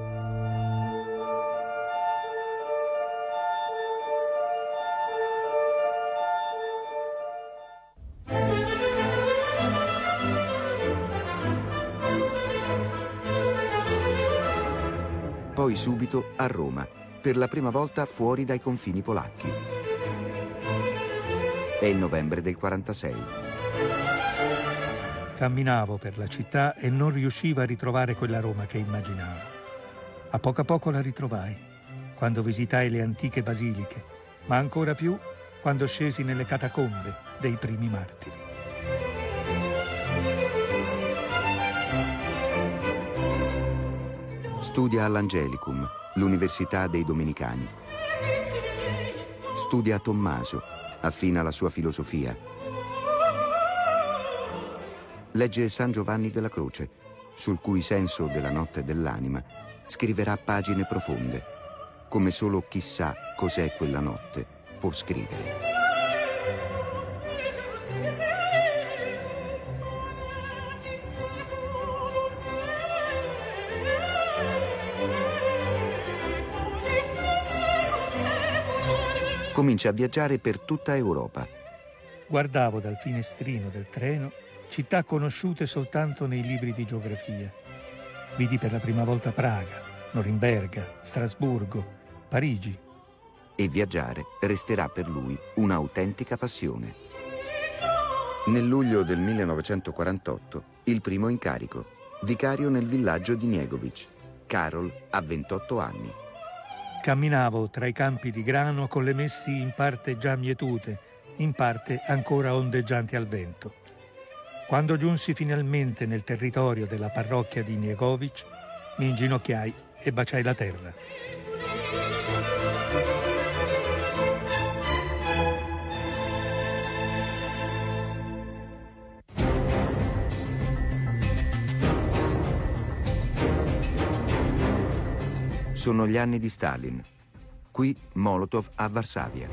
Poi subito a Roma, per la prima volta fuori dai confini polacchi. È il novembre del quarantasei. Camminavo per la città e non riuscivo a ritrovare quella Roma che immaginavo. A poco a poco la ritrovai, quando visitai le antiche basiliche, ma ancora più quando scesi nelle catacombe dei primi martiri. Studia all'Angelicum, l'Università dei Domenicani. Studia a Tommaso, affina la sua filosofia. Legge San Giovanni della Croce, sul cui senso della notte dell'anima scriverà pagine profonde, come solo chi sa cos'è quella notte può scrivere. Comincia a viaggiare per tutta Europa. Guardavo dal finestrino del treno città conosciute soltanto nei libri di geografia. Vidi per la prima volta Praga, Norimberga, Strasburgo, Parigi. E viaggiare resterà per lui un'autentica passione. Nel luglio del millenovecentoquarantotto, il primo incarico, vicario nel villaggio di Niegovic. Karol ha ventotto anni. Camminavo tra i campi di grano con le messi in parte già mietute, in parte ancora ondeggianti al vento. Quando giunsi finalmente nel territorio della parrocchia di Niegovic, mi inginocchiai e baciai la terra. Sono gli anni di Stalin. Qui Molotov a Varsavia.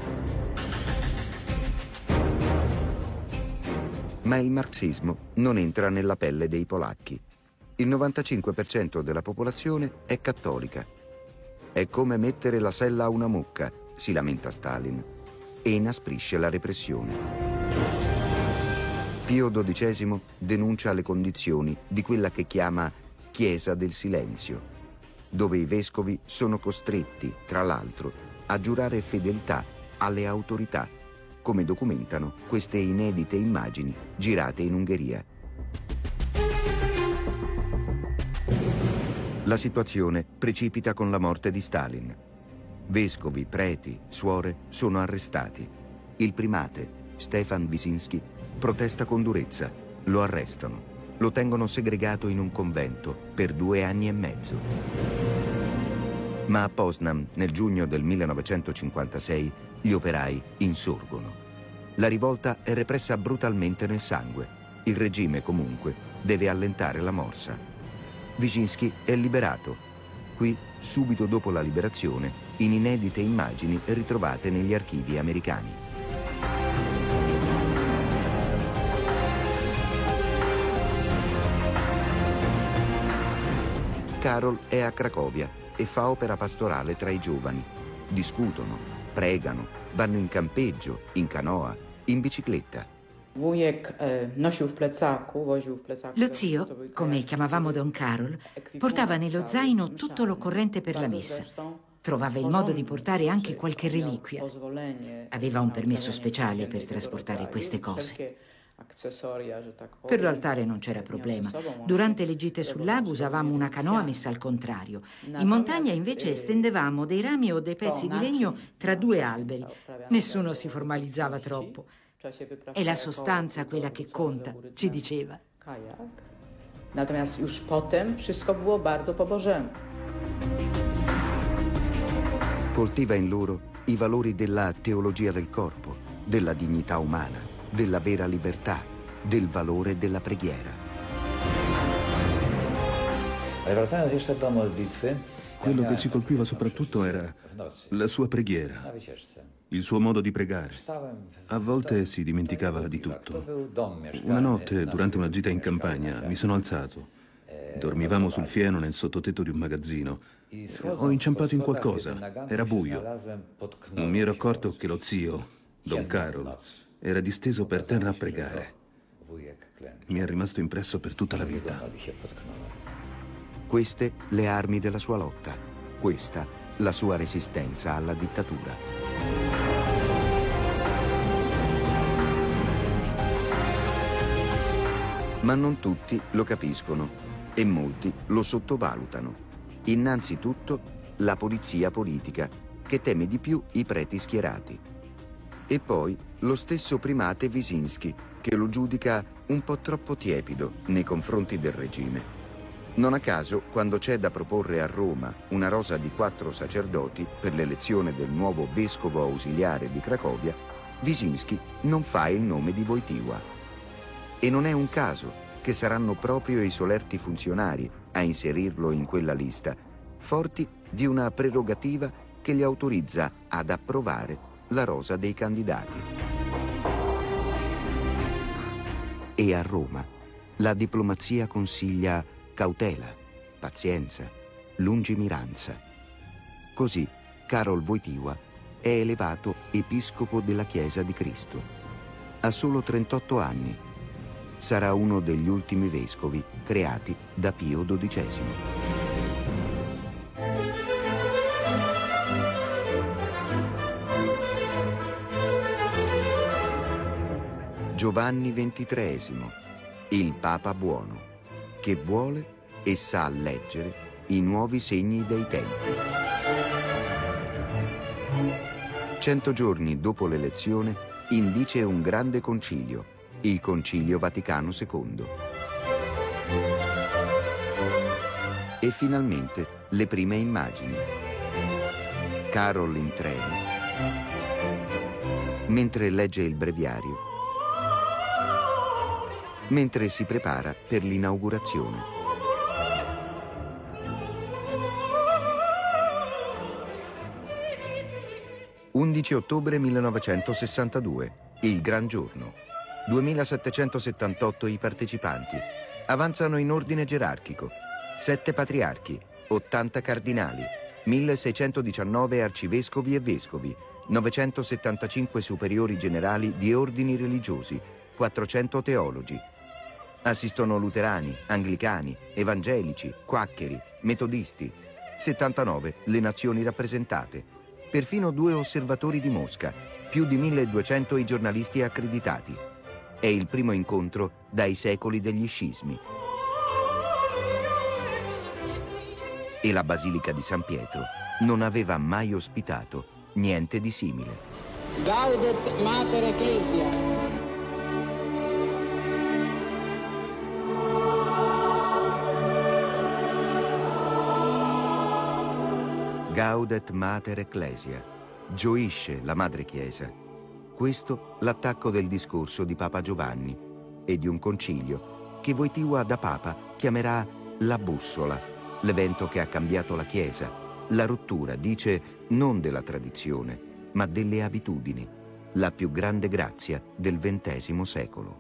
Ma il marxismo non entra nella pelle dei polacchi. Il novantacinque per cento della popolazione è cattolica. È come mettere la sella a una mucca, si lamenta Stalin, e inasprisce la repressione. Pio dodicesimo denuncia le condizioni di quella che chiama Chiesa del Silenzio, dove i vescovi sono costretti, tra l'altro, a giurare fedeltà alle autorità, come documentano queste inedite immagini girate in Ungheria. La situazione precipita con la morte di Stalin. Vescovi, preti, suore sono arrestati. Il primate, Stefan Wyszynski, protesta con durezza. Lo arrestano. lo tengono segregato in un convento per due anni e mezzo. Ma a Poznań, nel giugno del millenovecentocinquantasei, gli operai insorgono. La rivolta è repressa brutalmente nel sangue. Il regime, comunque, deve allentare la morsa. Wyszynski è liberato. Qui, subito dopo la liberazione, in inedite immagini ritrovate negli archivi americani. Karol è a Cracovia e fa opera pastorale tra i giovani. Discutono, pregano, vanno in campeggio, in canoa, in bicicletta. Lo zio, come chiamavamo Don Karol, portava nello zaino tutto l'occorrente per la messa. Trovava il modo di portare anche qualche reliquia. Aveva un permesso speciale per trasportare queste cose. Per l'altare non c'era problema. Durante le gite sul lago usavamo una canoa messa al contrario. In montagna invece stendevamo dei rami o dei pezzi di legno tra due alberi. Nessuno si formalizzava troppo. È la sostanza quella che conta, ci diceva. Natomiast już potem wszystko było bardzo po Bożemu. Coltiva in loro i valori della teologia del corpo, della dignità umana, della vera libertà, del valore della preghiera. Quello che ci colpiva soprattutto era la sua preghiera, il suo modo di pregare. A volte si dimenticava di tutto. Una notte, durante una gita in campagna, mi sono alzato. Dormivamo sul fieno nel sottotetto di un magazzino. Ho inciampato in qualcosa. Era buio. Non mi ero accorto che lo zio, Don Karol, era disteso per terra a pregare. Mi è rimasto impresso per tutta la vita. Queste le armi della sua lotta. Questa la sua resistenza alla dittatura. Ma non tutti lo capiscono e molti lo sottovalutano. Innanzitutto la polizia politica, che teme di più i preti schierati. E poi lo stesso primate Wyszynski, che lo giudica un po' troppo tiepido nei confronti del regime. Non a caso, quando c'è da proporre a Roma una rosa di quattro sacerdoti per l'elezione del nuovo vescovo ausiliare di Cracovia, Wyszynski non fa il nome di Wojtyła. E non è un caso che saranno proprio i solerti funzionari a inserirlo in quella lista, forti di una prerogativa che gli autorizza ad approvare la rosa dei candidati. E a Roma la diplomazia consiglia cautela, pazienza, lungimiranza. Così Karol Wojtyła è elevato episcopo della Chiesa di Cristo. A solo trentotto anni sarà uno degli ultimi vescovi creati da Pio dodicesimo. Giovanni ventitreesimo, il Papa buono, che vuole e sa leggere i nuovi segni dei tempi. Cento giorni dopo l'elezione indice un grande concilio, il Concilio Vaticano secondo. E finalmente le prime immagini. Karol in treno, mentre legge il breviario, mentre si prepara per l'inaugurazione. undici ottobre millenovecentosessantadue, il gran giorno. duemilasettecentosettantotto i partecipanti. Avanzano in ordine gerarchico. Sette patriarchi, ottanta cardinali, milleseicentodiciannove arcivescovi e vescovi, novecentosettantacinque superiori generali di ordini religiosi, quattrocento teologi. Assistono luterani, anglicani, evangelici, quaccheri, metodisti. settantanove le nazioni rappresentate. Perfino due osservatori di Mosca, più di milleduecento i giornalisti accreditati. È il primo incontro dai secoli degli scismi. E la Basilica di San Pietro non aveva mai ospitato niente di simile. Gaudet Mater Ecclesia. Gaudet Mater Ecclesia, gioisce la Madre Chiesa. Questo l'attacco del discorso di Papa Giovanni e di un concilio che Wojtyła da Papa chiamerà la bussola, l'evento che ha cambiato la Chiesa, la rottura, dice, non della tradizione, ma delle abitudini, la più grande grazia del ventesimo secolo.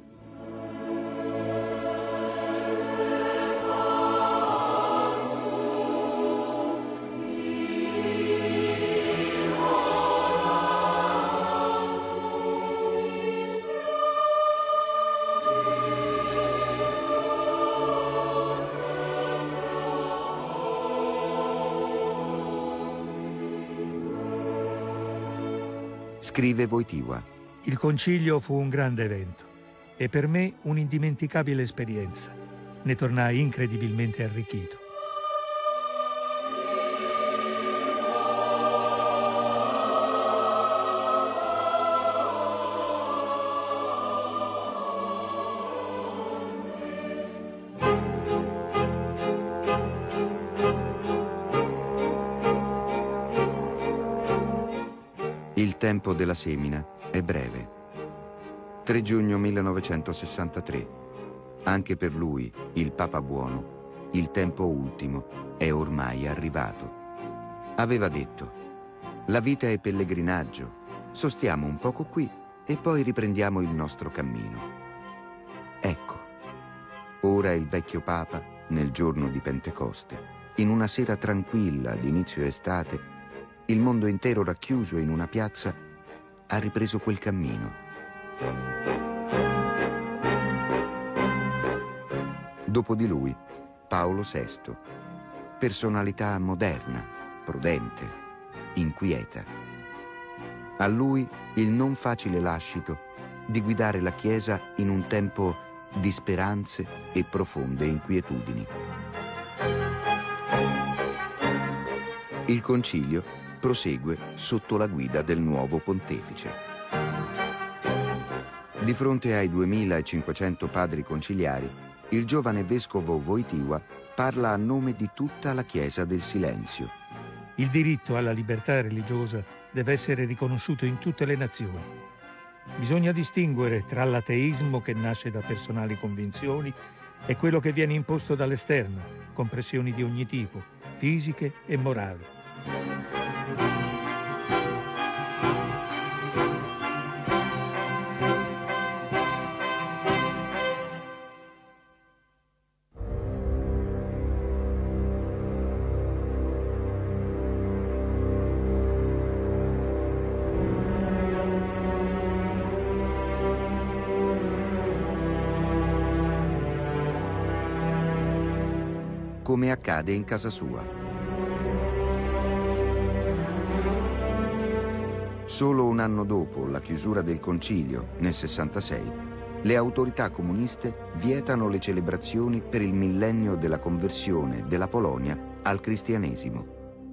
Scrive Wojtyła. Il concilio fu un grande evento e per me un'indimenticabile esperienza. Ne tornai incredibilmente arricchito. Il tempo della semina è breve. tre giugno millenovecentosessantatré. Anche per lui, il Papa Buono, il tempo ultimo è ormai arrivato. Aveva detto: la vita è pellegrinaggio, sostiamo un poco qui e poi riprendiamo il nostro cammino. Ecco, ora il vecchio Papa, nel giorno di Pentecoste, in una sera tranquilla d'inizio estate, il mondo intero racchiuso in una piazza, ha ripreso quel cammino. Dopo di lui, Paolo sesto, personalità moderna, prudente, inquieta. A lui il non facile lascito di guidare la Chiesa in un tempo di speranze e profonde inquietudini. Il concilio prosegue sotto la guida del nuovo pontefice. Di fronte ai duemilacinquecento padri conciliari, il giovane vescovo Wojtyła parla a nome di tutta la Chiesa del Silenzio. Il diritto alla libertà religiosa deve essere riconosciuto in tutte le nazioni. Bisogna distinguere tra l'ateismo che nasce da personali convinzioni e quello che viene imposto dall'esterno, con pressioni di ogni tipo, fisiche e morali. Come accade in casa sua. Solo un anno dopo la chiusura del concilio, nel sessantasei, le autorità comuniste vietano le celebrazioni per il millennio della conversione della Polonia al cristianesimo.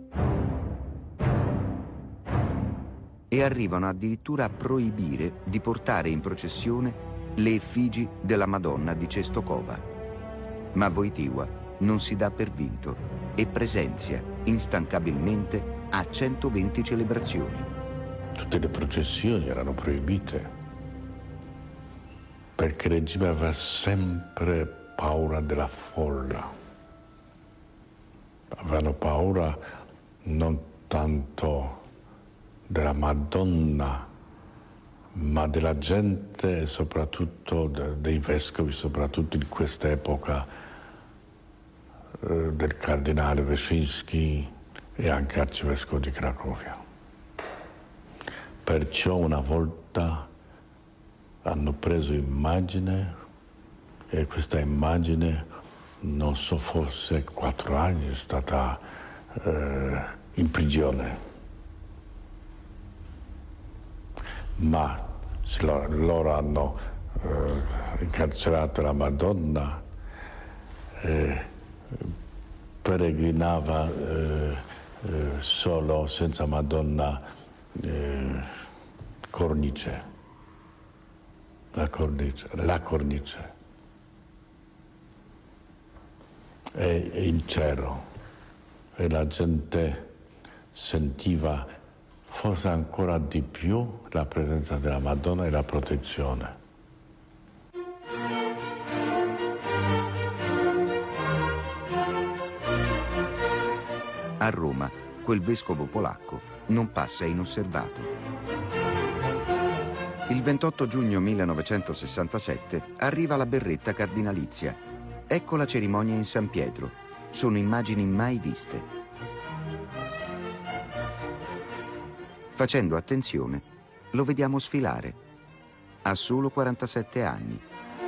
E arrivano addirittura a proibire di portare in processione le effigi della Madonna di Czestochowa. Ma Wojtyła non si dà per vinto e presenzia instancabilmente a centoventi celebrazioni. Tutte le processioni erano proibite perché il regime aveva sempre paura della folla. Avevano paura non tanto della Madonna, ma della gente e soprattutto dei vescovi, soprattutto in questa epoca del cardinale Wyszyński e anche arcivescovo di Cracovia. Perciò una volta hanno preso immagine e questa immagine, non so, forse quattro anni è stata eh, in prigione. Ma se loro, loro hanno eh, incarcerato la Madonna, eh, peregrinava eh, eh, solo senza Madonna eh, cornice, la cornice, la cornice e, e il cielo, e la gente sentiva forse ancora di più la presenza della Madonna e la protezione. A Roma, quel vescovo polacco non passa inosservato. Il ventotto giugno millenovecentosessantasette arriva la berretta cardinalizia. Ecco la cerimonia in San Pietro. Sono immagini mai viste. Facendo attenzione, lo vediamo sfilare. Ha solo quarantasette anni.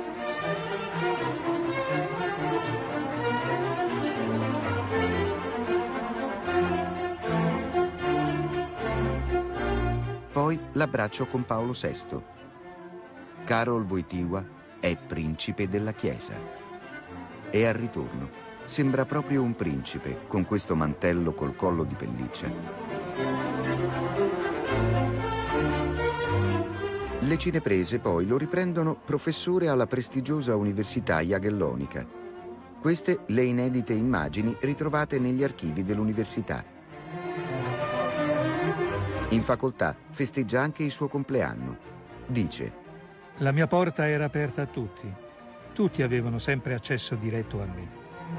Poi l'abbraccio con Paolo sesto. Karol Wojtyła è principe della Chiesa. E al ritorno sembra proprio un principe con questo mantello col collo di pelliccia. Le cineprese poi lo riprendono professore alla prestigiosa Università Jagiellonica. Queste le inedite immagini ritrovate negli archivi dell'università. In facoltà festeggia anche il suo compleanno. Dice: la mia porta era aperta a tutti. Tutti avevano sempre accesso diretto a me.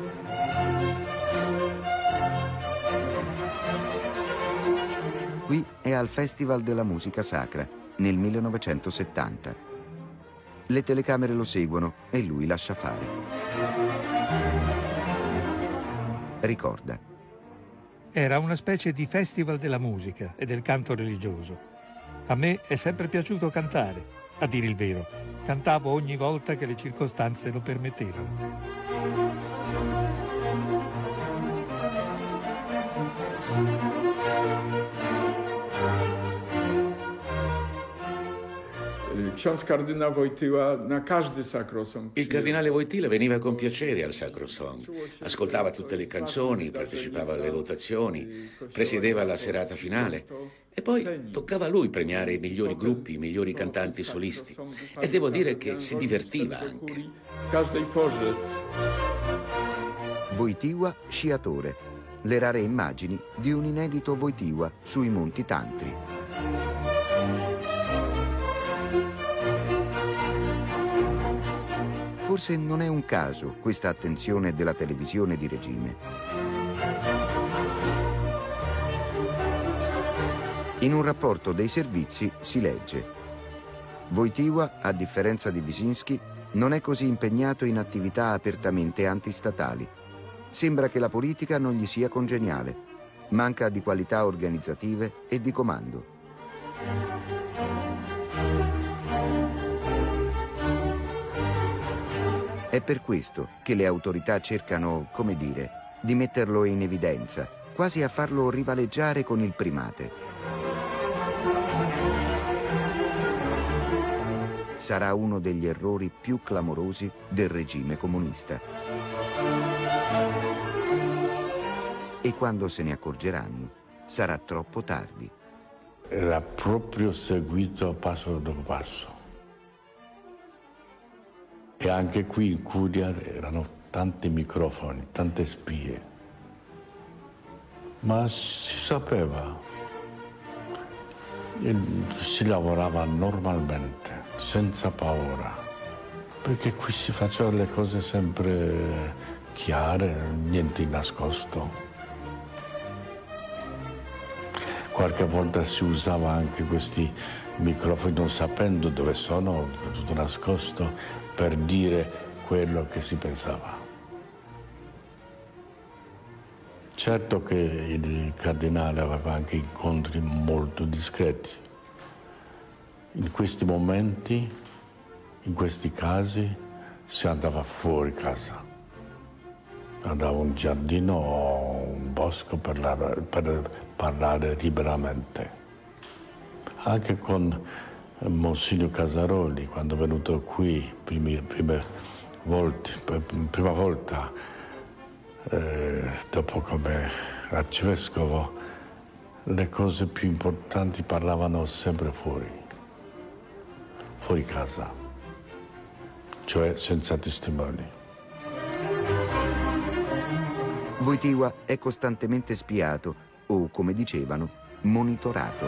Qui è al Festival della Musica Sacra, nel millenovecentosettanta. Le telecamere lo seguono e lui lascia fare. Ricorda: era una specie di festival della musica e del canto religioso. A me è sempre piaciuto cantare, a dire il vero. Cantavo ogni volta che le circostanze lo permettevano. Il cardinale Wojtyła veniva con piacere al Sacro Song, ascoltava tutte le canzoni, partecipava alle votazioni, presiedeva la serata finale e poi toccava a lui premiare i migliori gruppi, i migliori cantanti solisti e devo dire che si divertiva anche. Wojtyła sciatore, le rare immagini di un inedito Wojtyła sui Monti Tantri. Forse non è un caso questa attenzione della televisione di regime. In un rapporto dei servizi si legge: Wojtyła, a differenza di Wyszynski, non è così impegnato in attività apertamente antistatali. Sembra che la politica non gli sia congeniale. Manca di qualità organizzative e di comando. È per questo che le autorità cercano, come dire, di metterlo in evidenza, quasi a farlo rivaleggiare con il primate. Sarà uno degli errori più clamorosi del regime comunista. E quando se ne accorgeranno, sarà troppo tardi. Era proprio seguito passo dopo passo. E anche qui in Curia erano tanti microfoni, tante spie. Ma si sapeva. E si lavorava normalmente, senza paura. Perché qui si facevano le cose sempre chiare, niente di nascosto. Qualche volta si usava anche questi microfoni non sapendo dove sono, tutto nascosto, per dire quello che si pensava. Certo che il cardinale aveva anche incontri molto discreti. In questi momenti, in questi casi, si andava fuori casa. Andava in un giardino o un bosco per, la, per parlare liberamente. Anche con Monsignor Casaroli, quando è venuto qui, prime, prime volte, prima volta, eh, dopo come arcivescovo, le cose più importanti parlavano sempre fuori, fuori casa, cioè senza testimoni. Wojtyła è costantemente spiato o, come dicevano, monitorato.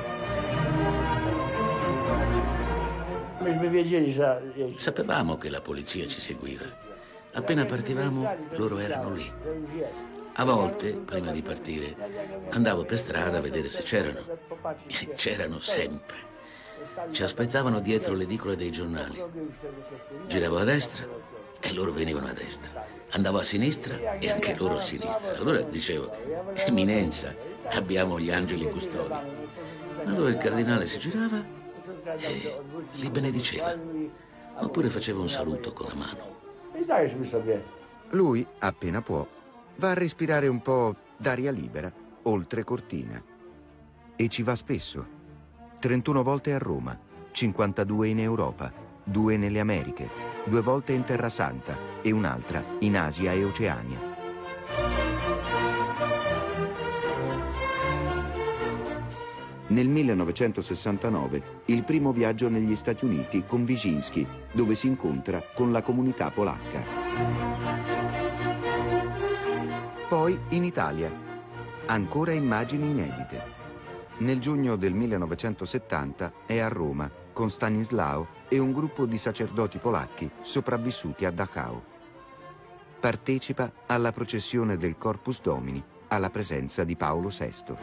Sapevamo che la polizia ci seguiva. Appena partivamo, loro erano lì. A volte, prima di partire, andavo per strada a vedere se c'erano. E c'erano sempre. Ci aspettavano dietro le edicole dei giornali. Giravo a destra e loro venivano a destra. Andavo a sinistra e anche loro a sinistra. Allora dicevo, Eminenza, abbiamo gli angeli custodi. Allora il cardinale si girava e li benediceva. Oppure faceva un saluto con la mano. Lui, appena può, va a respirare un po' d'aria libera oltre cortina. E ci va spesso. trentuno volte a Roma, cinquantadue in Europa, due nelle Americhe, due volte in Terra Santa e un'altra in Asia e Oceania. Nel millenovecentosessantanove, il primo viaggio negli Stati Uniti con Wyszynski, dove si incontra con la comunità polacca. Poi in Italia, ancora immagini inedite. Nel giugno del millenovecentosettanta è a Roma con Stanislao e un gruppo di sacerdoti polacchi sopravvissuti a Dachau. Partecipa alla processione del Corpus Domini alla presenza di Paolo sesto.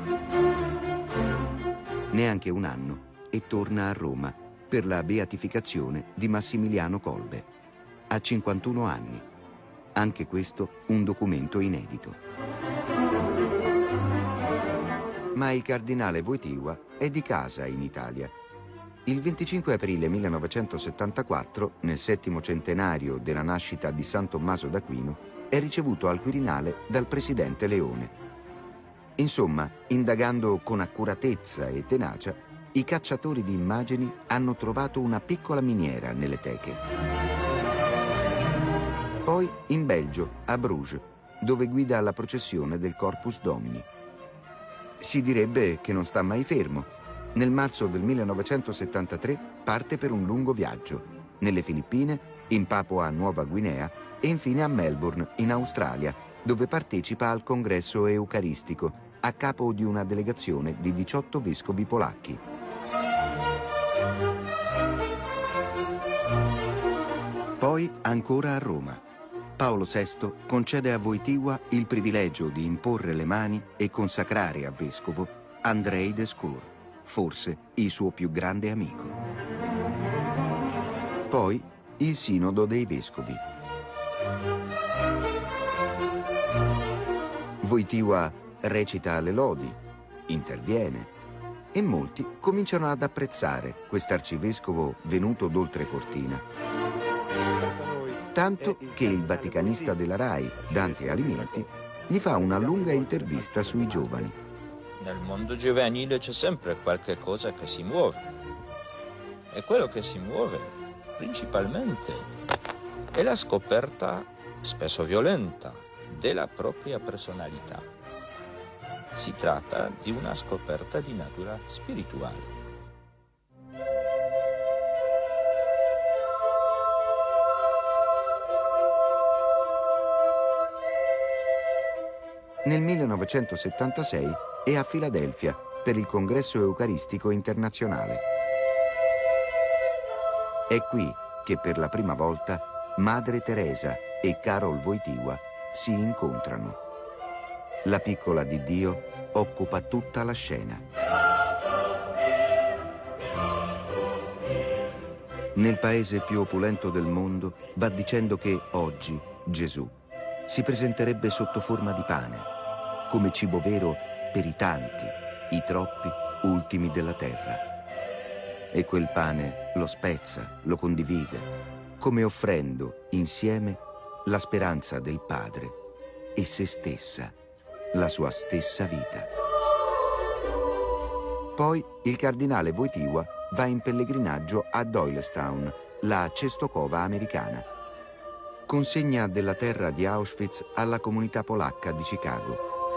Neanche un anno e torna a Roma per la beatificazione di Massimiliano Kolbe. A cinquantuno anni. Anche questo un documento inedito. Ma il cardinale Wojtyła è di casa in Italia. Il venticinque aprile millenovecentosettantaquattro, nel settimo centenario della nascita di San Tommaso d'Aquino, è ricevuto al Quirinale dal presidente Leone. Insomma, indagando con accuratezza e tenacia, i cacciatori di immagini hanno trovato una piccola miniera nelle teche. Poi in Belgio, a Bruges, dove guida la processione del Corpus Domini. Si direbbe che non sta mai fermo. Nel marzo del millenovecentosettantatré parte per un lungo viaggio, nelle Filippine, in Papua Nuova Guinea e infine a Melbourne, in Australia, dove partecipa al congresso eucaristico, a capo di una delegazione di diciotto vescovi polacchi. Poi ancora a Roma. Paolo sesto concede a Wojtyła il privilegio di imporre le mani e consacrare a vescovo Andrzej Descour, forse il suo più grande amico. Poi il Sinodo dei Vescovi. Wojtyła recita le lodi, interviene e molti cominciano ad apprezzare quest'arcivescovo venuto d'oltrecortina. Tanto che il vaticanista della RAI, Dante Alimenti, gli fa una lunga intervista sui giovani. Nel mondo giovanile c'è sempre qualche cosa che si muove. E quello che si muove, principalmente, è la scoperta, spesso violenta, della propria personalità. Si tratta di una scoperta di natura spirituale. Nel millenovecentosettantasei è a Filadelfia per il Congresso Eucaristico Internazionale. È qui che per la prima volta Madre Teresa e Karol Wojtyła si incontrano. La piccola di Dio occupa tutta la scena. Nel paese più opulento del mondo va dicendo che oggi Gesù si presenterebbe sotto forma di pane, come cibo vero per i tanti, i troppi ultimi della terra. E quel pane lo spezza, lo condivide, come offrendo insieme la speranza del Padre e se stessa, la sua stessa vita. Poi il cardinale Wojtyła va in pellegrinaggio a Doylestown, la Czestochowa americana. Consegna della terra di Auschwitz alla comunità polacca di Chicago.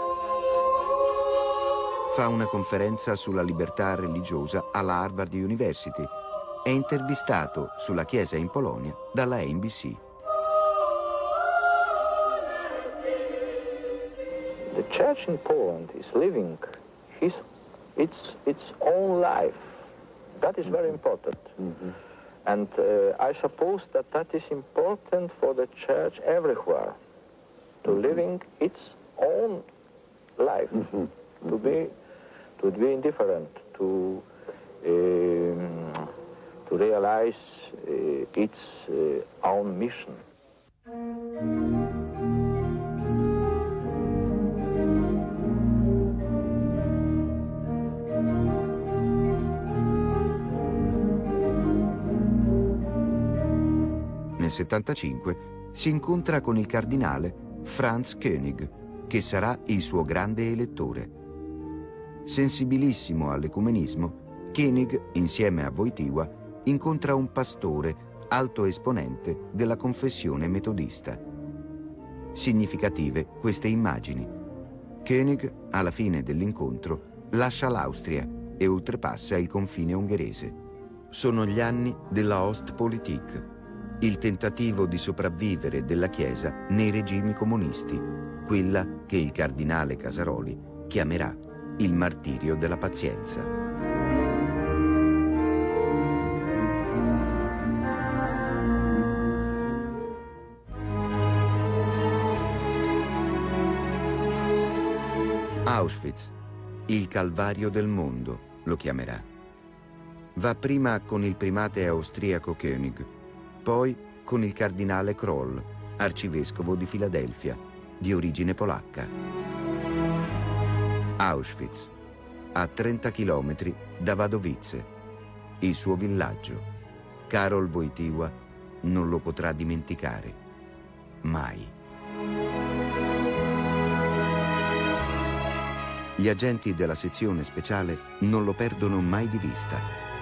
Fa una conferenza sulla libertà religiosa alla Harvard University. È intervistato sulla Chiesa in Polonia dalla N B C. church in Poland is living his, its, its own life. That is very important. Mm-hmm. And uh, I suppose that that is important for the church everywhere, to mm-hmm. living its own life, mm-hmm. to be to be indifferent, to um, to realize uh, its uh, own mission. Nel settantacinque si incontra con il cardinale Franz Koenig, che sarà il suo grande elettore. Sensibilissimo all'ecumenismo, Koenig, insieme a Wojtyła, incontra un pastore, alto esponente della confessione metodista. Significative queste immagini. Koenig, alla fine dell'incontro, lascia l'Austria e oltrepassa il confine ungherese. Sono gli anni della Ostpolitik, il tentativo di sopravvivere della Chiesa nei regimi comunisti, quella che il cardinale Casaroli chiamerà il martirio della pazienza. Auschwitz, il calvario del mondo, lo chiamerà. Va prima con il primate austriaco Koenig, poi con il cardinale Kroll, arcivescovo di Filadelfia, di origine polacca. Auschwitz, a trenta chilometri da Wadowice, il suo villaggio. Karol Wojtyła non lo potrà dimenticare, mai. Gli agenti della sezione speciale non lo perdono mai di vista.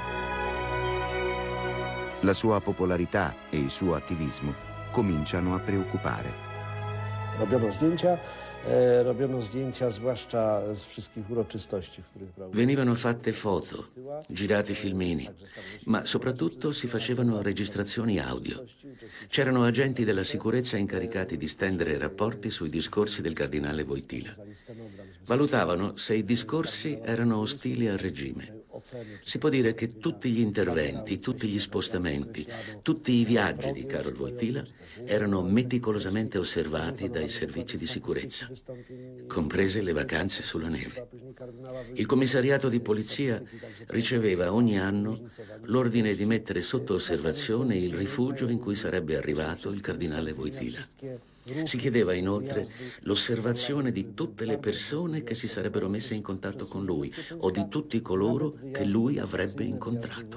La sua popolarità e il suo attivismo cominciano a preoccupare. Robiono zdjęcia, e robiono zdjęcia zwłaszcza z wszystkich uroczystości, w których brał. Venivano fatte foto, girati filmini, ma soprattutto si facevano registrazioni audio. C'erano agenti della sicurezza incaricati di stendere rapporti sui discorsi del cardinale Wojtyła. Valutavano se i discorsi erano ostili al regime. Si può dire che tutti gli interventi, tutti gli spostamenti, tutti i viaggi di Karol Wojtyła erano meticolosamente osservati dai servizi di sicurezza, comprese le vacanze sulla neve. Il commissariato di polizia riceveva ogni anno l'ordine di mettere sotto osservazione il rifugio in cui sarebbe arrivato il cardinale Wojtyła. Si chiedeva inoltre l'osservazione di tutte le persone che si sarebbero messe in contatto con lui o di tutti coloro che lui avrebbe incontrato.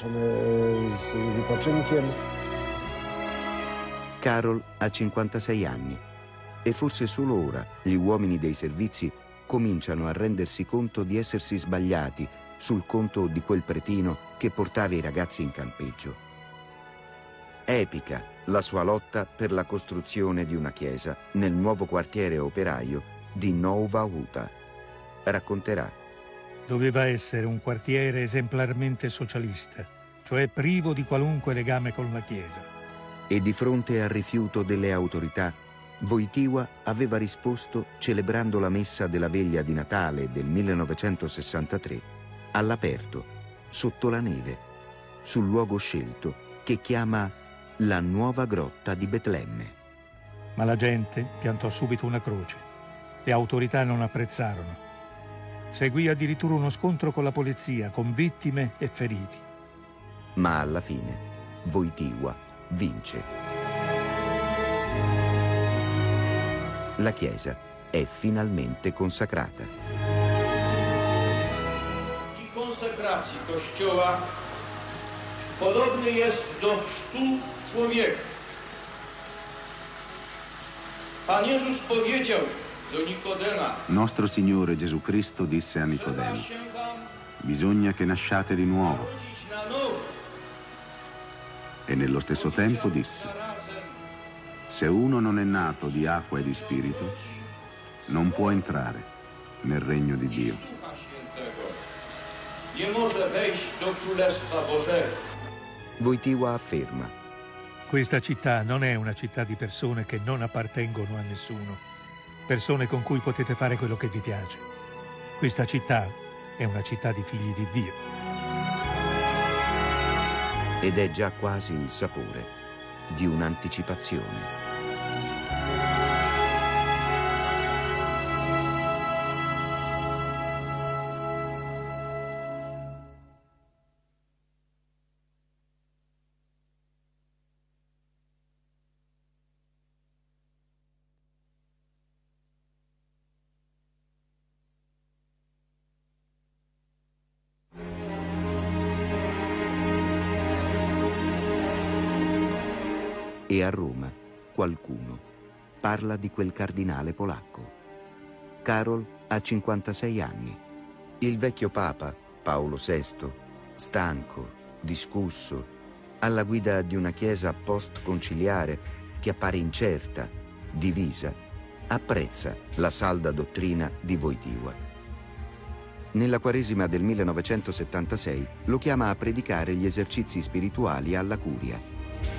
Karol ha cinquantasei anni e forse solo ora gli uomini dei servizi cominciano a rendersi conto di essersi sbagliati sul conto di quel pretino che portava i ragazzi in campeggio. Epica la sua lotta per la costruzione di una chiesa nel nuovo quartiere operaio di Nowa Huta. Racconterà. Doveva essere un quartiere esemplarmente socialista, cioè privo di qualunque legame con la Chiesa. E di fronte al rifiuto delle autorità, Wojtyła aveva risposto celebrando la messa della veglia di Natale del millenovecentosessantatré all'aperto, sotto la neve, sul luogo scelto che chiama la nuova grotta di Betlemme. Ma la gente piantò subito una croce. Le autorità non apprezzarono. Seguì addirittura uno scontro con la polizia, con vittime e feriti. Ma alla fine Wojtyła vince. La chiesa è finalmente consacrata. I konsekracji Kościoła podobny jest do sztu człowieka. Pan Jezus powiedział do Nicodema: Nostro Signore Gesù Cristo disse a Nicodemo: bisogna che nasciate di nuovo. E nello stesso tempo disse: se uno non è nato di acqua e di spirito, non può entrare nel regno di Dio. Nie może wejść do Królestwa Bożego. Wojtyła afferma: questa città non è una città di persone che non appartengono a nessuno. persone con cui potete fare quello che vi piace. Questa città è una città di figli di Dio. Ed è già quasi il sapore di un'anticipazione. E a Roma qualcuno parla di quel cardinale polacco. Karol ha cinquantasei anni. Il vecchio Papa, Paolo sesto, stanco, discusso, alla guida di una chiesa post-conciliare che appare incerta, divisa, apprezza la salda dottrina di Wojtyła. Nella Quaresima del millenovecentosettantasei lo chiama a predicare gli esercizi spirituali alla Curia.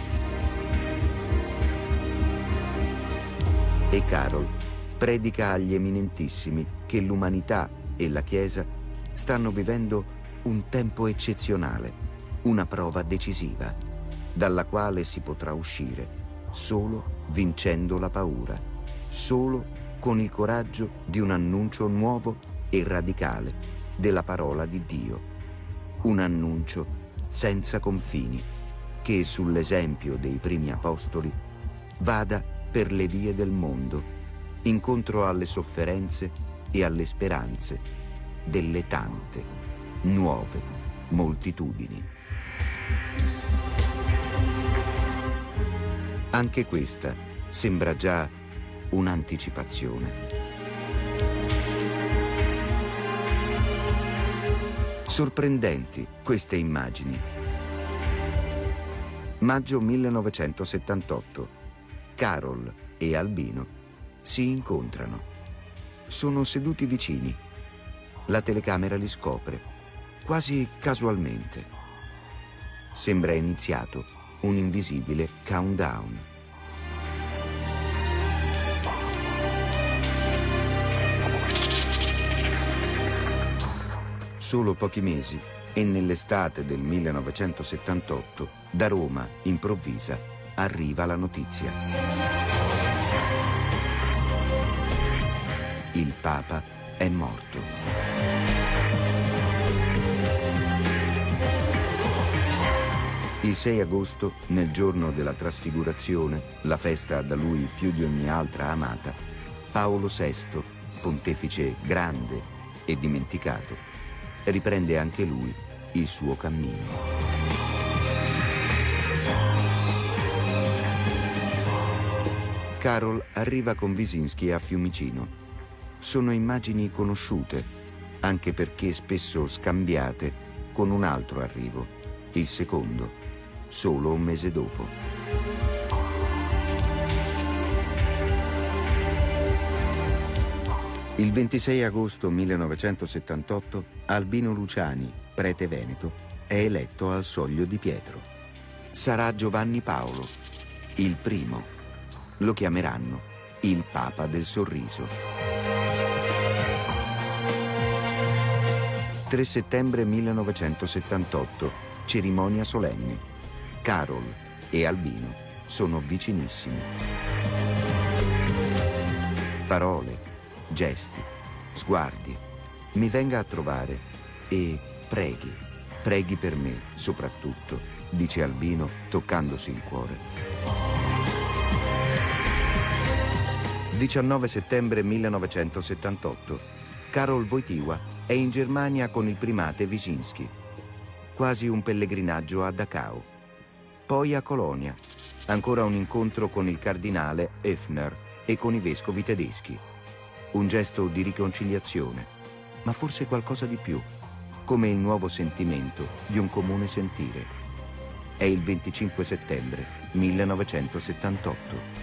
E Karol predica agli eminentissimi che l'umanità e la Chiesa stanno vivendo un tempo eccezionale, una prova decisiva, dalla quale si potrà uscire solo vincendo la paura, solo con il coraggio di un annuncio nuovo e radicale della parola di Dio, un annuncio senza confini che, sull'esempio dei primi apostoli, vada per le vie del mondo, incontro alle sofferenze e alle speranze delle tante, nuove moltitudini. Anche questa sembra già un'anticipazione. Sorprendenti queste immagini. Maggio millenovecentosettantotto. Karol e Albino si incontrano. Sono seduti vicini. La telecamera li scopre, quasi casualmente. Sembra iniziato un invisibile countdown. Solo pochi mesi e nell'estate del millenovecentosettantotto da Roma, improvvisa, arriva la notizia. Il Papa è morto. Il sei agosto, nel giorno della trasfigurazione, la festa da lui più di ogni altra amata, Paolo sesto, pontefice grande e dimenticato, riprende anche lui il suo cammino. Karol arriva con Wyszynski a Fiumicino. Sono immagini conosciute, anche perché spesso scambiate con un altro arrivo, il secondo, solo un mese dopo. Il ventisei agosto millenovecentosettantotto Albino Luciani, prete veneto, è eletto al Soglio di Pietro. Sarà Giovanni Paolo, il primo. Lo chiameranno il Papa del Sorriso. tre settembre millenovecentosettantotto, cerimonia solenne. Karol e Albino sono vicinissimi. Parole, gesti, sguardi. Mi venga a trovare e preghi, preghi per me soprattutto, dice Albino toccandosi il cuore. diciannove settembre millenovecentosettantotto. Karol Wojtyła è in Germania con il primate Wyszynski. Quasi un pellegrinaggio a Dachau. Poi a Colonia. Ancora un incontro con il cardinale Höfner e con i vescovi tedeschi. Un gesto di riconciliazione, ma forse qualcosa di più, come il nuovo sentimento di un comune sentire. È il venticinque settembre millenovecentosettantotto.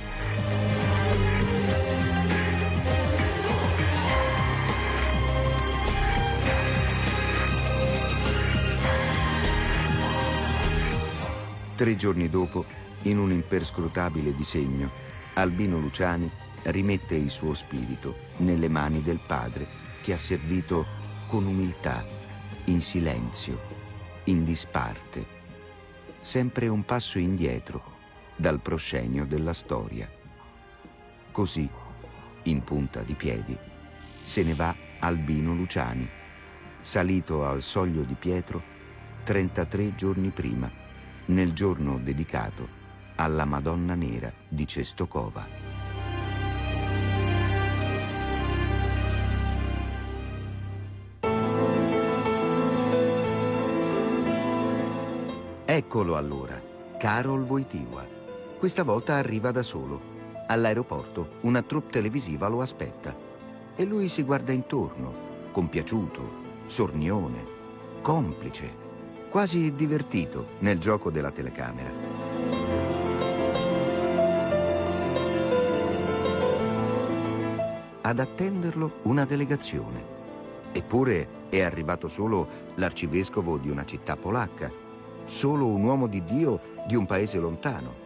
Tre giorni dopo, in un imperscrutabile disegno, Albino Luciani rimette il suo spirito nelle mani del Padre che ha servito con umiltà, in silenzio, in disparte, sempre un passo indietro dal proscenio della storia. Così, in punta di piedi, se ne va Albino Luciani, salito al Soglio di Pietro trentatré giorni prima, nel giorno dedicato alla Madonna Nera di Cestokova. Eccolo allora, Karol Wojtyła. Questa volta arriva da solo. All'aeroporto una troupe televisiva lo aspetta e lui si guarda intorno, compiaciuto, sornione, complice, quasi divertito nel gioco della telecamera. Ad attenderlo una delegazione. Eppure è arrivato solo l'arcivescovo di una città polacca, solo un uomo di Dio di un paese lontano.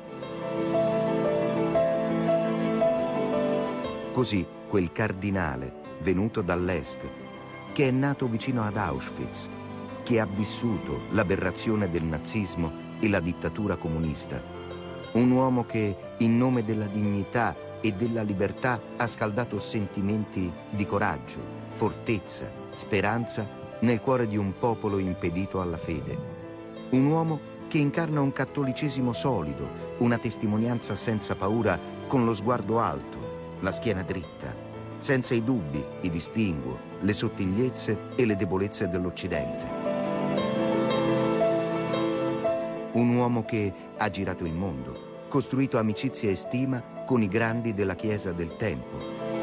Così quel cardinale venuto dall'est, che è nato vicino ad Auschwitz, che ha vissuto l'aberrazione del nazismo e la dittatura comunista, un uomo che in nome della dignità e della libertà ha scaldato sentimenti di coraggio, fortezza, speranza nel cuore di un popolo impedito alla fede. Un uomo che incarna un cattolicesimo solido, una testimonianza senza paura, con lo sguardo alto, la schiena dritta, senza i dubbi, i distinguo, le sottigliezze e le debolezze dell'Occidente. Un uomo che ha girato il mondo, costruito amicizia e stima con i grandi della Chiesa del tempo.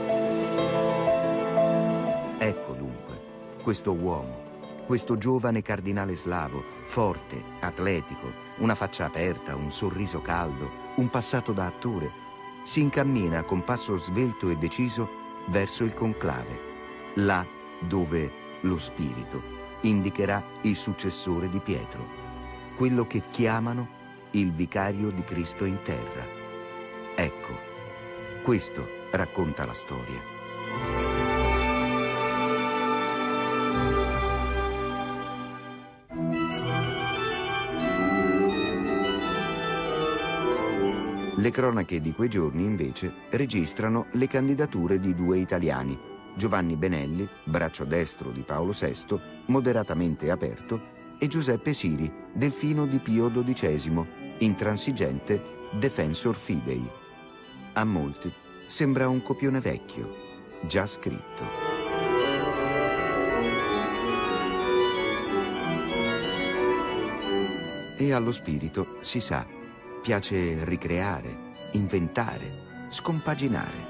Ecco dunque, questo uomo, questo giovane cardinale slavo, forte, atletico, una faccia aperta, un sorriso caldo, un passato da attore, si incammina con passo svelto e deciso verso il conclave, là dove lo Spirito indicherà il successore di Pietro, quello che chiamano il vicario di Cristo in terra. Ecco, questo racconta la storia. Le cronache di quei giorni, invece, registrano le candidature di due italiani, Giovanni Benelli, braccio destro di Paolo sesto, moderatamente aperto, e Giuseppe Siri, delfino di Pio dodicesimo, intransigente defensor fidei. A molti sembra un copione vecchio, già scritto. E allo spirito, si sa, piace ricreare, inventare, scompaginare.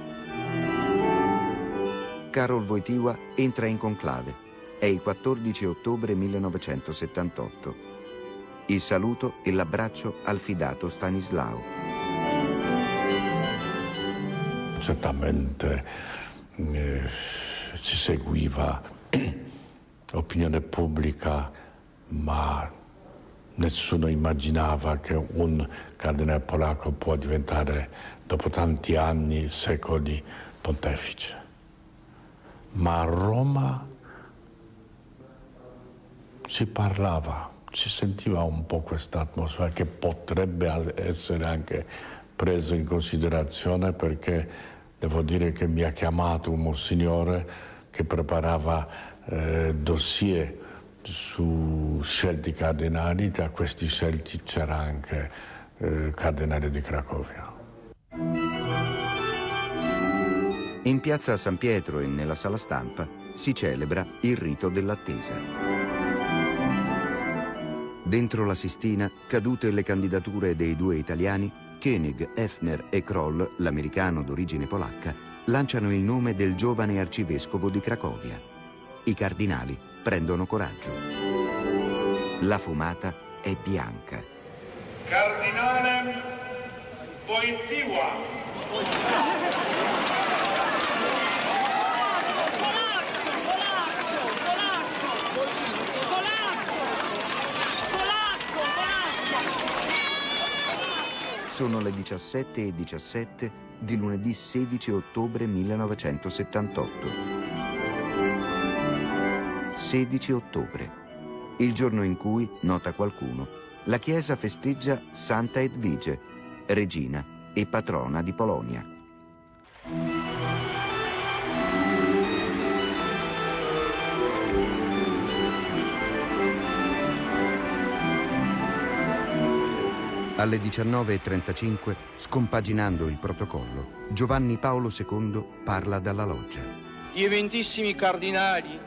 Karol Wojtyła entra in conclave. È il quattordici ottobre millenovecentosettantotto. Il saluto e l'abbraccio al fidato Stanislao. Certamente eh, si seguiva opinione pubblica, ma nessuno immaginava che un cardinale polacco può diventare, dopo tanti anni, secoli, pontefice. Ma a Roma si parlava, si sentiva un po' questa atmosfera che potrebbe essere anche preso in considerazione, perché devo dire che mi ha chiamato un monsignore che preparava eh, dossier su scelti cardinali. Tra questi scelti c'era anche il eh, cardinale di Cracovia. In piazza San Pietro e nella sala stampa si celebra il rito dell'attesa. Dentro la Sistina, cadute le candidature dei due italiani, Koenig, Effner e Kroll, l'americano d'origine polacca, lanciano il nome del giovane arcivescovo di Cracovia. I cardinali prendono coraggio. La fumata è bianca. Cardinale Wojtyła. Sono le diciassette e diciassette di lunedì sedici ottobre millenovecentosettantotto. sedici ottobre, il giorno in cui, nota qualcuno, la Chiesa festeggia Santa Edvige, regina e patrona di Polonia. Alle diciannove e trentacinque, scompaginando il protocollo, Giovanni Paolo secondo parla dalla loggia. Gli eminentissimi cardinali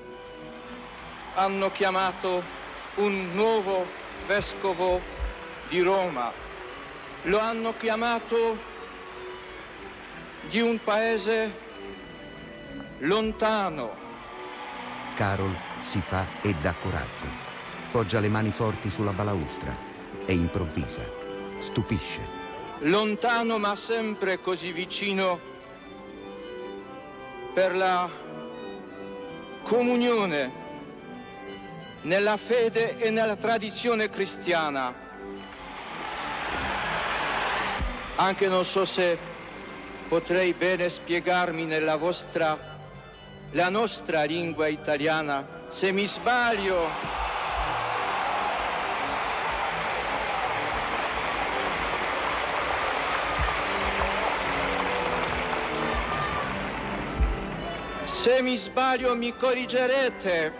hanno chiamato un nuovo vescovo di Roma. Lo hanno chiamato di un paese lontano. Carol si fa e dà coraggio. Poggia le mani forti sulla balaustra e improvvisa, stupisce. Lontano ma sempre così vicino per la comunione nella fede e nella tradizione cristiana. Anche non so se potrei bene spiegarmi nella vostra, la nostra lingua italiana. Se mi sbaglio, se mi sbaglio mi corrigerete.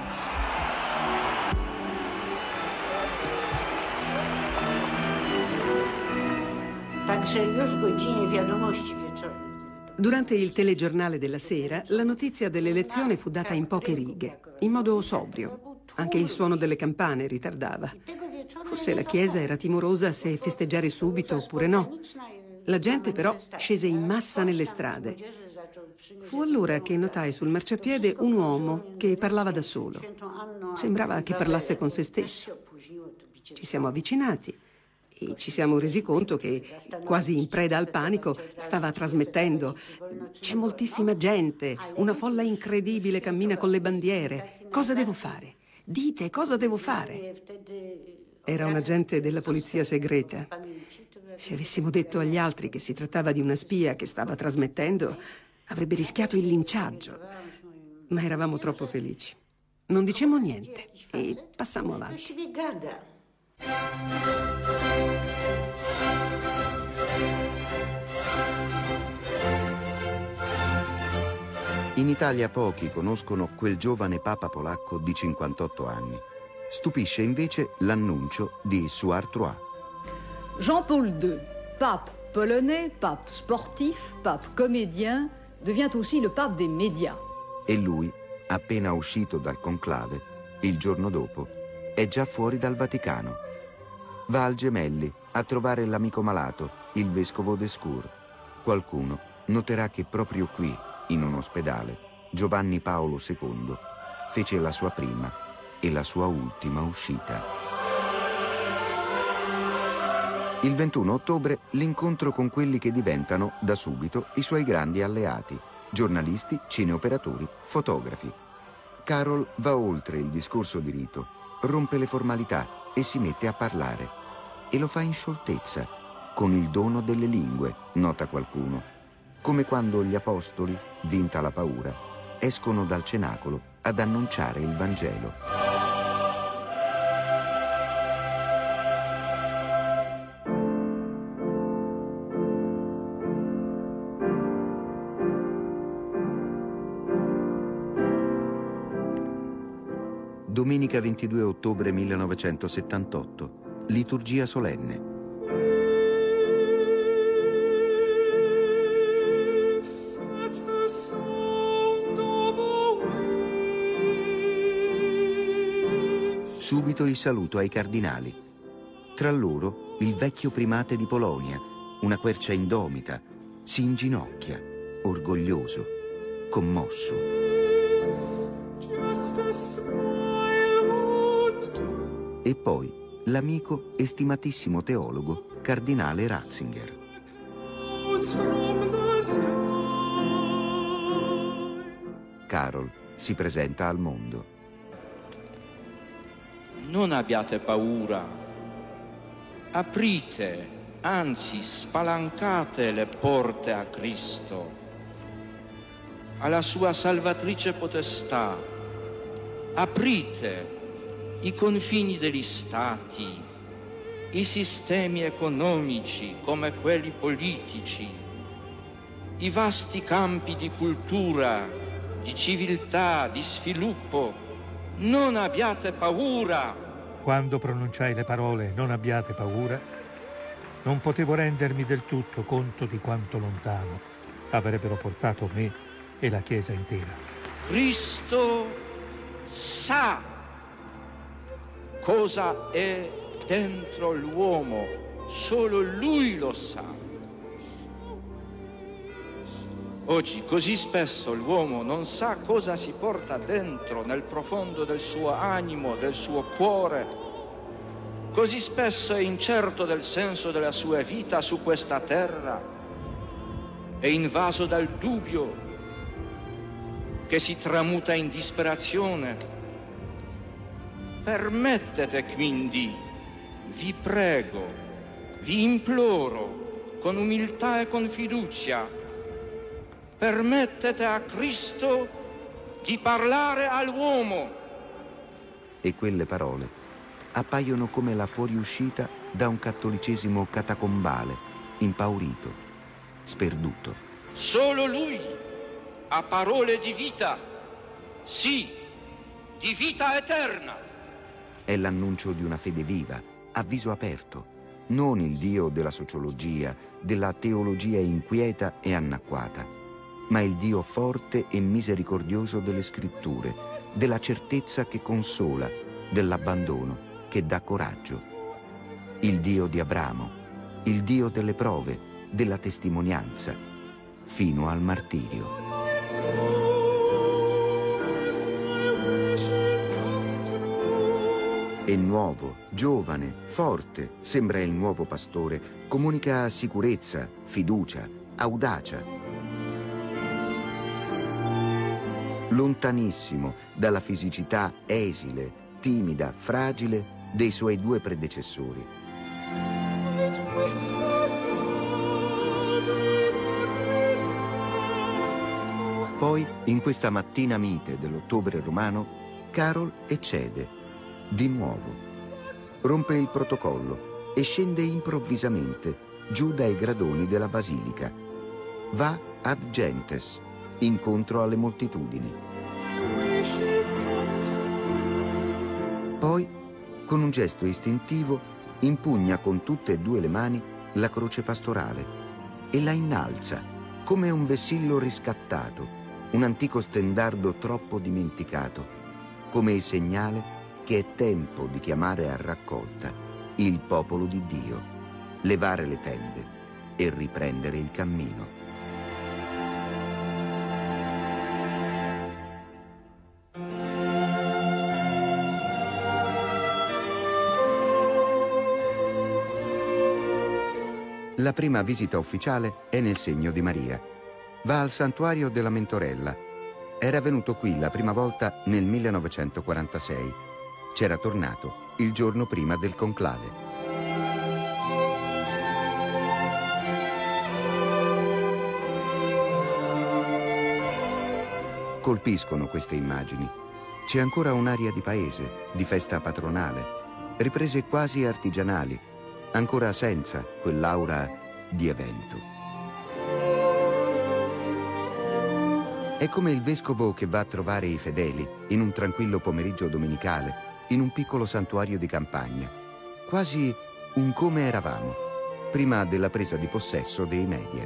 Durante il telegiornale della sera, la notizia dell'elezione fu data in poche righe, in modo sobrio. Anche il suono delle campane ritardava. Forse la Chiesa era timorosa se festeggiare subito oppure no. La gente però scese in massa nelle strade. Fu allora che notai sul marciapiede un uomo che parlava da solo. Sembrava che parlasse con se stesso. Ci siamo avvicinati e ci siamo resi conto che, quasi in preda al panico, stava trasmettendo: c'è moltissima gente, una folla incredibile cammina con le bandiere. Cosa devo fare? Dite, cosa devo fare? Era un agente della polizia segreta. Se avessimo detto agli altri che si trattava di una spia che stava trasmettendo, avrebbe rischiato il linciaggio. Ma eravamo troppo felici. Non dicemmo niente e passammo avanti. In Italia pochi conoscono quel giovane papa polacco di cinquantotto anni. Stupisce invece l'annuncio di Suard trois. Jean-Paul deux, pape polonais, pape sportif, pape comédien, devient aussi le pape des médias. E lui, appena uscito dal conclave, il giorno dopo, è già fuori dal Vaticano. Va al Gemelli a trovare l'amico malato, il vescovo Descours. Qualcuno noterà che proprio qui, in un ospedale, Giovanni Paolo secondo fece la sua prima e la sua ultima uscita. Il ventuno ottobre l'incontro con quelli che diventano da subito i suoi grandi alleati, giornalisti, cineoperatori, fotografi. Carol va oltre il discorso di rito, rompe le formalità e si mette a parlare. E lo fa in scioltezza, con il dono delle lingue, nota qualcuno, come quando gli apostoli, vinta la paura, escono dal cenacolo ad annunciare il Vangelo. Domenica ventidue ottobre millenovecentosettantotto, liturgia solenne. Subito il saluto ai cardinali. Tra loro il vecchio primate di Polonia, una quercia indomita, si inginocchia, orgoglioso, commosso. E poi l'amico e stimatissimo teologo, cardinale Ratzinger. Carol si presenta al mondo. Non abbiate paura, aprite, anzi spalancate le porte a Cristo, alla sua salvatrice potestà, aprite i confini degli stati, i sistemi economici come quelli politici, i vasti campi di cultura, di civiltà, di sviluppo. Non abbiate paura. Quando pronunciai le parole "non abbiate paura", non potevo rendermi del tutto conto di quanto lontano avrebbero portato me e la Chiesa intera. Cristo sa cosa è dentro l'uomo, solo Lui lo sa. Oggi così spesso l'uomo non sa cosa si porta dentro, nel profondo del suo animo, del suo cuore. Così spesso è incerto del senso della sua vita su questa terra, è invaso dal dubbio che si tramuta in disperazione. Permettete quindi, vi prego, vi imploro, con umiltà e con fiducia, permettete a Cristo di parlare all'uomo. E quelle parole appaiono come la fuoriuscita da un cattolicesimo catacombale, impaurito, sperduto. Solo Lui ha parole di vita, sì, di vita eterna. È l'annuncio di una fede viva, a viso aperto, non il Dio della sociologia, della teologia inquieta e anacquata, ma il Dio forte e misericordioso delle scritture, della certezza che consola, dell'abbandono che dà coraggio. Il Dio di Abramo, il Dio delle prove, della testimonianza, fino al martirio. È nuovo, giovane, forte, sembra il nuovo pastore, comunica sicurezza, fiducia, audacia. Lontanissimo dalla fisicità esile, timida, fragile dei suoi due predecessori. Poi, in questa mattina mite dell'ottobre romano, Carol eccede. Di nuovo, rompe il protocollo e scende improvvisamente giù dai gradoni della basilica. Va ad gentes, incontro alle moltitudini. Poi, con un gesto istintivo, impugna con tutte e due le mani la croce pastorale e la innalza come un vessillo riscattato, un antico stendardo troppo dimenticato, come il segnale che è tempo di chiamare a raccolta il popolo di Dio, levare le tende e riprendere il cammino. La prima visita ufficiale è nel segno di Maria. Va al santuario della Mentorella. Era venuto qui la prima volta nel millenovecentoquarantasei. C'era tornato il giorno prima del conclave. Colpiscono queste immagini. C'è ancora un'aria di paese, di festa patronale, riprese quasi artigianali, ancora senza quell'aura di evento. È come il vescovo che va a trovare i fedeli in un tranquillo pomeriggio domenicale, in un piccolo santuario di campagna, quasi un come eravamo, prima della presa di possesso dei media.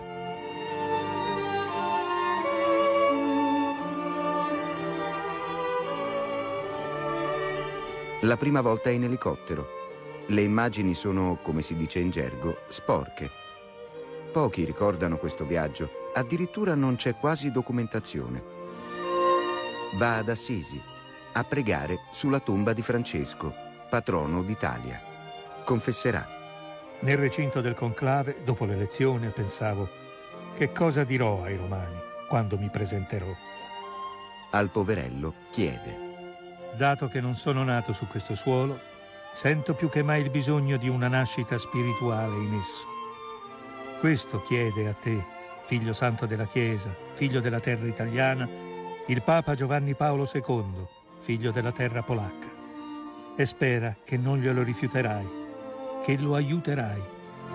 La prima volta in elicottero. Le immagini sono, come si dice in gergo, sporche. Pochi ricordano questo viaggio, addirittura non c'è quasi documentazione. Va ad Assisi a pregare sulla tomba di Francesco, patrono d'Italia. Confesserà. Nel recinto del conclave, dopo l'elezione, pensavo: che cosa dirò ai romani quando mi presenterò? Al poverello chiede: dato che non sono nato su questo suolo, sento più che mai il bisogno di una nascita spirituale in esso. Questo chiede a te, figlio santo della Chiesa, figlio della terra italiana, il Papa Giovanni Paolo secondo, figlio della terra polacca. E spera che non glielo rifiuterai, che lo aiuterai.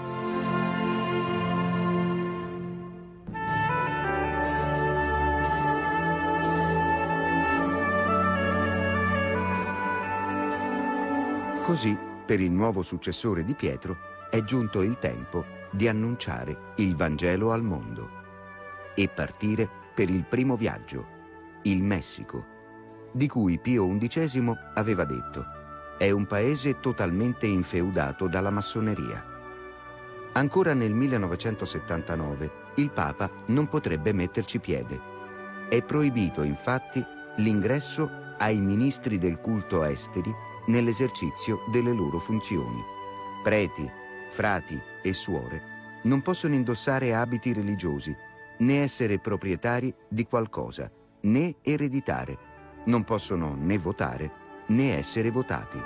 Così, per il nuovo successore di Pietro, è giunto il tempo di annunciare il Vangelo al mondo e partire per il primo viaggio, il Messico, di cui Pio undicesimo aveva detto: è un paese totalmente infeudato dalla massoneria. Ancora nel millenovecentosettantanove il Papa non potrebbe metterci piede. È proibito, infatti, l'ingresso ai ministri del culto esteri nell'esercizio delle loro funzioni. Preti, frati e suore non possono indossare abiti religiosi, né essere proprietari di qualcosa, né ereditare. Non possono né votare, né essere votati.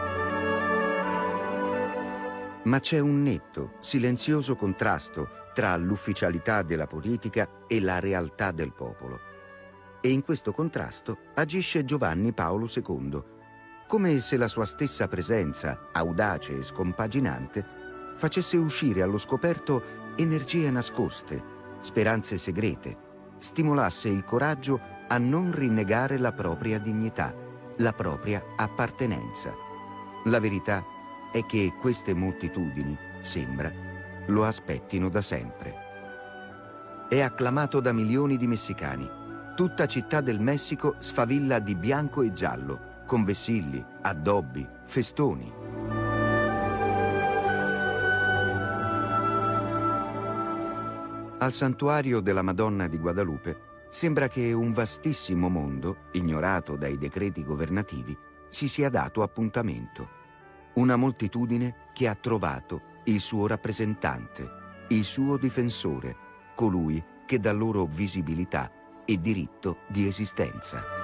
Ma c'è un netto, silenzioso contrasto tra l'ufficialità della politica e la realtà del popolo. E in questo contrasto agisce Giovanni Paolo secondo, come se la sua stessa presenza, audace e scompaginante, facesse uscire allo scoperto energie nascoste, speranze segrete, stimolasse il coraggio a non rinnegare la propria dignità, la propria appartenenza. La verità è che queste moltitudini, sembra, lo aspettino da sempre. È acclamato da milioni di messicani. Tutta Città del Messico sfavilla di bianco e giallo, con vessilli, addobbi, festoni. Al santuario della Madonna di Guadalupe sembra che un vastissimo mondo, ignorato dai decreti governativi, si sia dato appuntamento. Una moltitudine che ha trovato il suo rappresentante, il suo difensore, colui che dà loro visibilità e diritto di esistenza.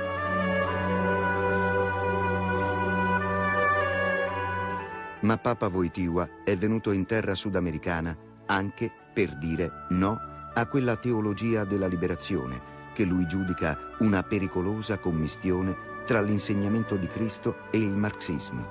Ma Papa Wojtyła è venuto in terra sudamericana anche per dire no a quella teologia della liberazione che lui giudica una pericolosa commistione tra l'insegnamento di Cristo e il marxismo.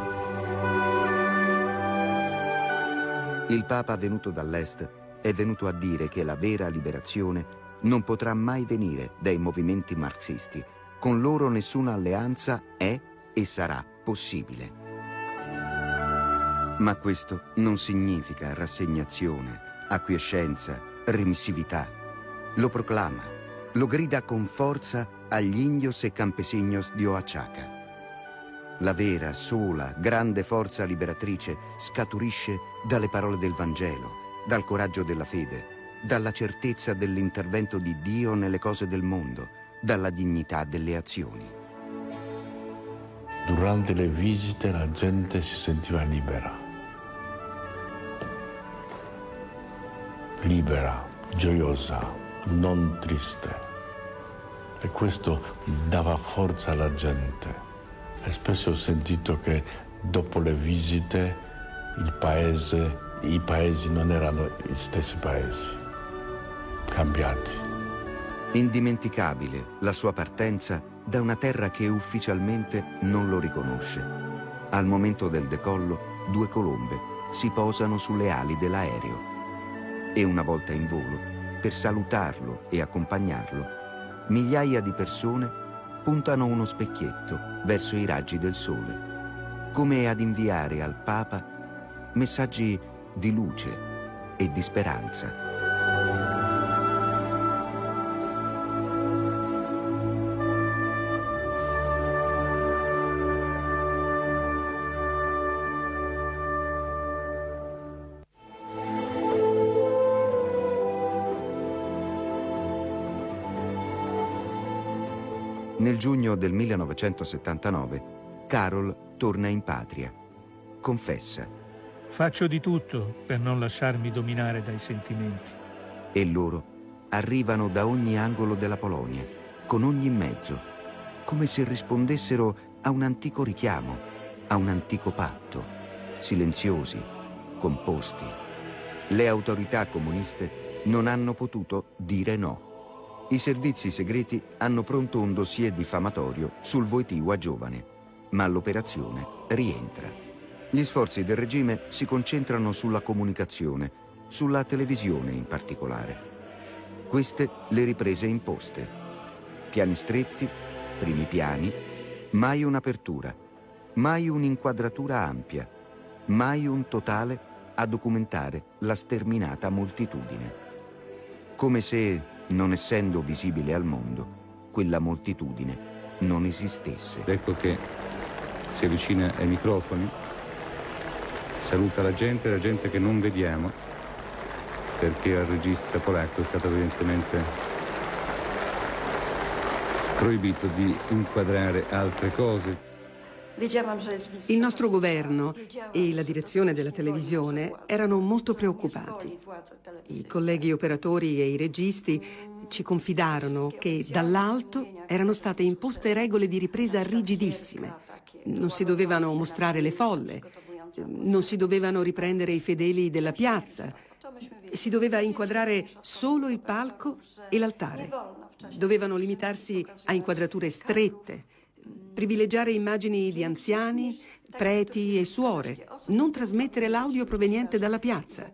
Il Papa venuto dall'Est è venuto a dire che la vera liberazione non potrà mai venire dai movimenti marxisti. Con loro nessuna alleanza è e sarà possibile. Ma questo non significa rassegnazione, acquiescenza, remissività. Lo proclama, lo grida con forza agli indios e campesinos di Oaxaca. La vera, sola, grande forza liberatrice scaturisce dalle parole del Vangelo, dal coraggio della fede, dalla certezza dell'intervento di Dio nelle cose del mondo, dalla dignità delle azioni. Durante le visite la gente si sentiva libera. Libera, gioiosa, non triste. E questo dava forza alla gente. E spesso ho sentito che dopo le visite il paese, i paesi non erano gli stessi paesi, cambiati. Indimenticabile la sua partenza da una terra che ufficialmente non lo riconosce. Al momento del decollo, due colombe si posano sulle ali dell'aereo. E una volta in volo, per salutarlo e accompagnarlo, migliaia di persone puntano uno specchietto verso i raggi del sole, come ad inviare al Papa messaggi di luce e di speranza. Nel giugno del millenovecentosettantanove, Carol torna in patria. Confessa. Faccio di tutto per non lasciarmi dominare dai sentimenti. E loro arrivano da ogni angolo della Polonia, con ogni mezzo, come se rispondessero a un antico richiamo, a un antico patto, silenziosi, composti, Le autorità comuniste non hanno potuto dire no. I servizi segreti hanno pronto un dossier diffamatorio sul Wojtyła giovane, ma l'operazione rientra. Gli sforzi del regime si concentrano sulla comunicazione, sulla televisione in particolare. Queste le riprese imposte. Piani stretti, primi piani, mai un'apertura, mai un'inquadratura ampia, mai un totale a documentare la sterminata moltitudine. Come se, non essendo visibile al mondo, quella moltitudine non esistesse. Ecco che si avvicina ai microfoni, saluta la gente, la gente che non vediamo, perché al regista polacco è stato evidentemente proibito di inquadrare altre cose. Il nostro governo e la direzione della televisione erano molto preoccupati. I colleghi operatori e i registi ci confidarono che dall'alto erano state imposte regole di ripresa rigidissime. Non si dovevano mostrare le folle, non si dovevano riprendere i fedeli della piazza, si doveva inquadrare solo il palco e l'altare. Dovevano limitarsi a inquadrature strette, privilegiare immagini di anziani, preti e suore, non trasmettere l'audio proveniente dalla piazza.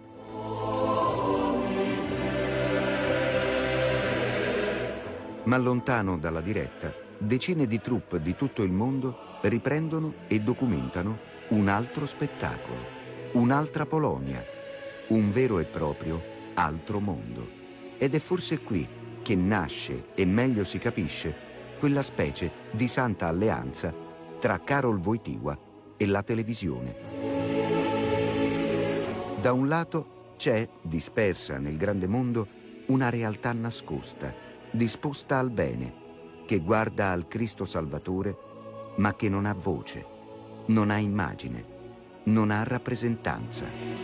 Ma lontano dalla diretta, decine di troupe di tutto il mondo riprendono e documentano un altro spettacolo, un'altra Polonia, un vero e proprio altro mondo. Ed è forse qui che nasce e meglio si capisce quella specie di santa alleanza tra Karol Wojtyła e la televisione. Da un lato c'è, dispersa nel grande mondo, una realtà nascosta, disposta al bene, che guarda al Cristo Salvatore, ma che non ha voce, non ha immagine, non ha rappresentanza.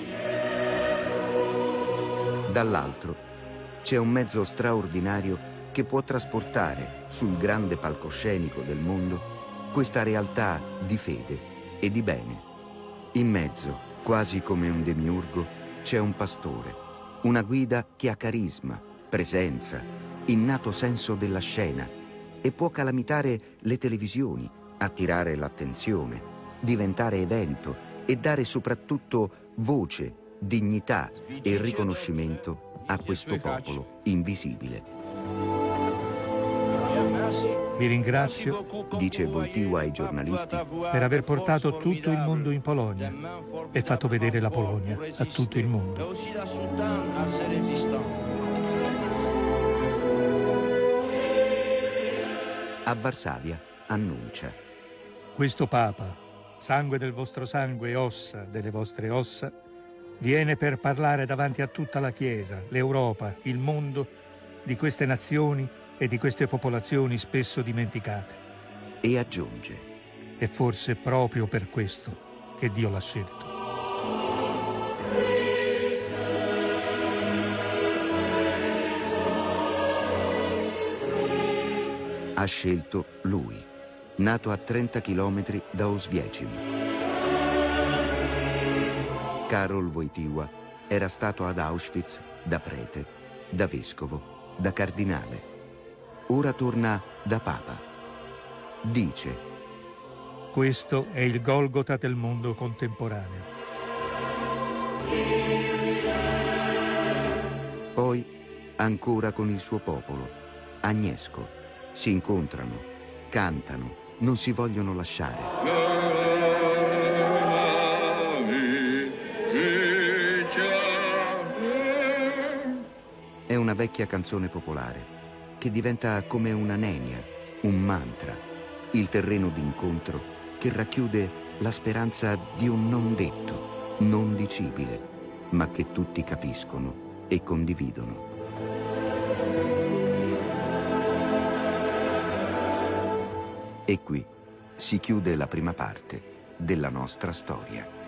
Dall'altro c'è un mezzo straordinario che può trasportare sul grande palcoscenico del mondo questa realtà di fede e di bene. In mezzo, quasi come un demiurgo, c'è un pastore, una guida che ha carisma, presenza, innato senso della scena e può calamitare le televisioni, attirare l'attenzione, diventare evento e dare soprattutto voce, dignità e riconoscimento a questo popolo invisibile. Vi ringrazio, dice Wojtyła ai giornalisti, per aver portato tutto il mondo in Polonia e fatto vedere la Polonia a tutto il mondo. A Varsavia annuncia: questo Papa, sangue del vostro sangue e ossa delle vostre ossa, viene per parlare davanti a tutta la Chiesa, l'Europa, il mondo, di queste nazioni e di queste popolazioni spesso dimenticate. E aggiunge: è forse proprio per questo che Dio l'ha scelto. Ha scelto lui, nato a trenta chilometri da Oswiecim. Karol Wojtyła era stato ad Auschwitz da prete, da vescovo, da cardinale. Ora torna da papa. Dice: questo è il Golgota del mondo contemporaneo. Poi, ancora con il suo popolo, Agnieszko, si incontrano, cantano, non si vogliono lasciare. È una vecchia canzone popolare che diventa come una nenia, un mantra, il terreno d'incontro che racchiude la speranza di un non detto, non dicibile, ma che tutti capiscono e condividono. E qui si chiude la prima parte della nostra storia.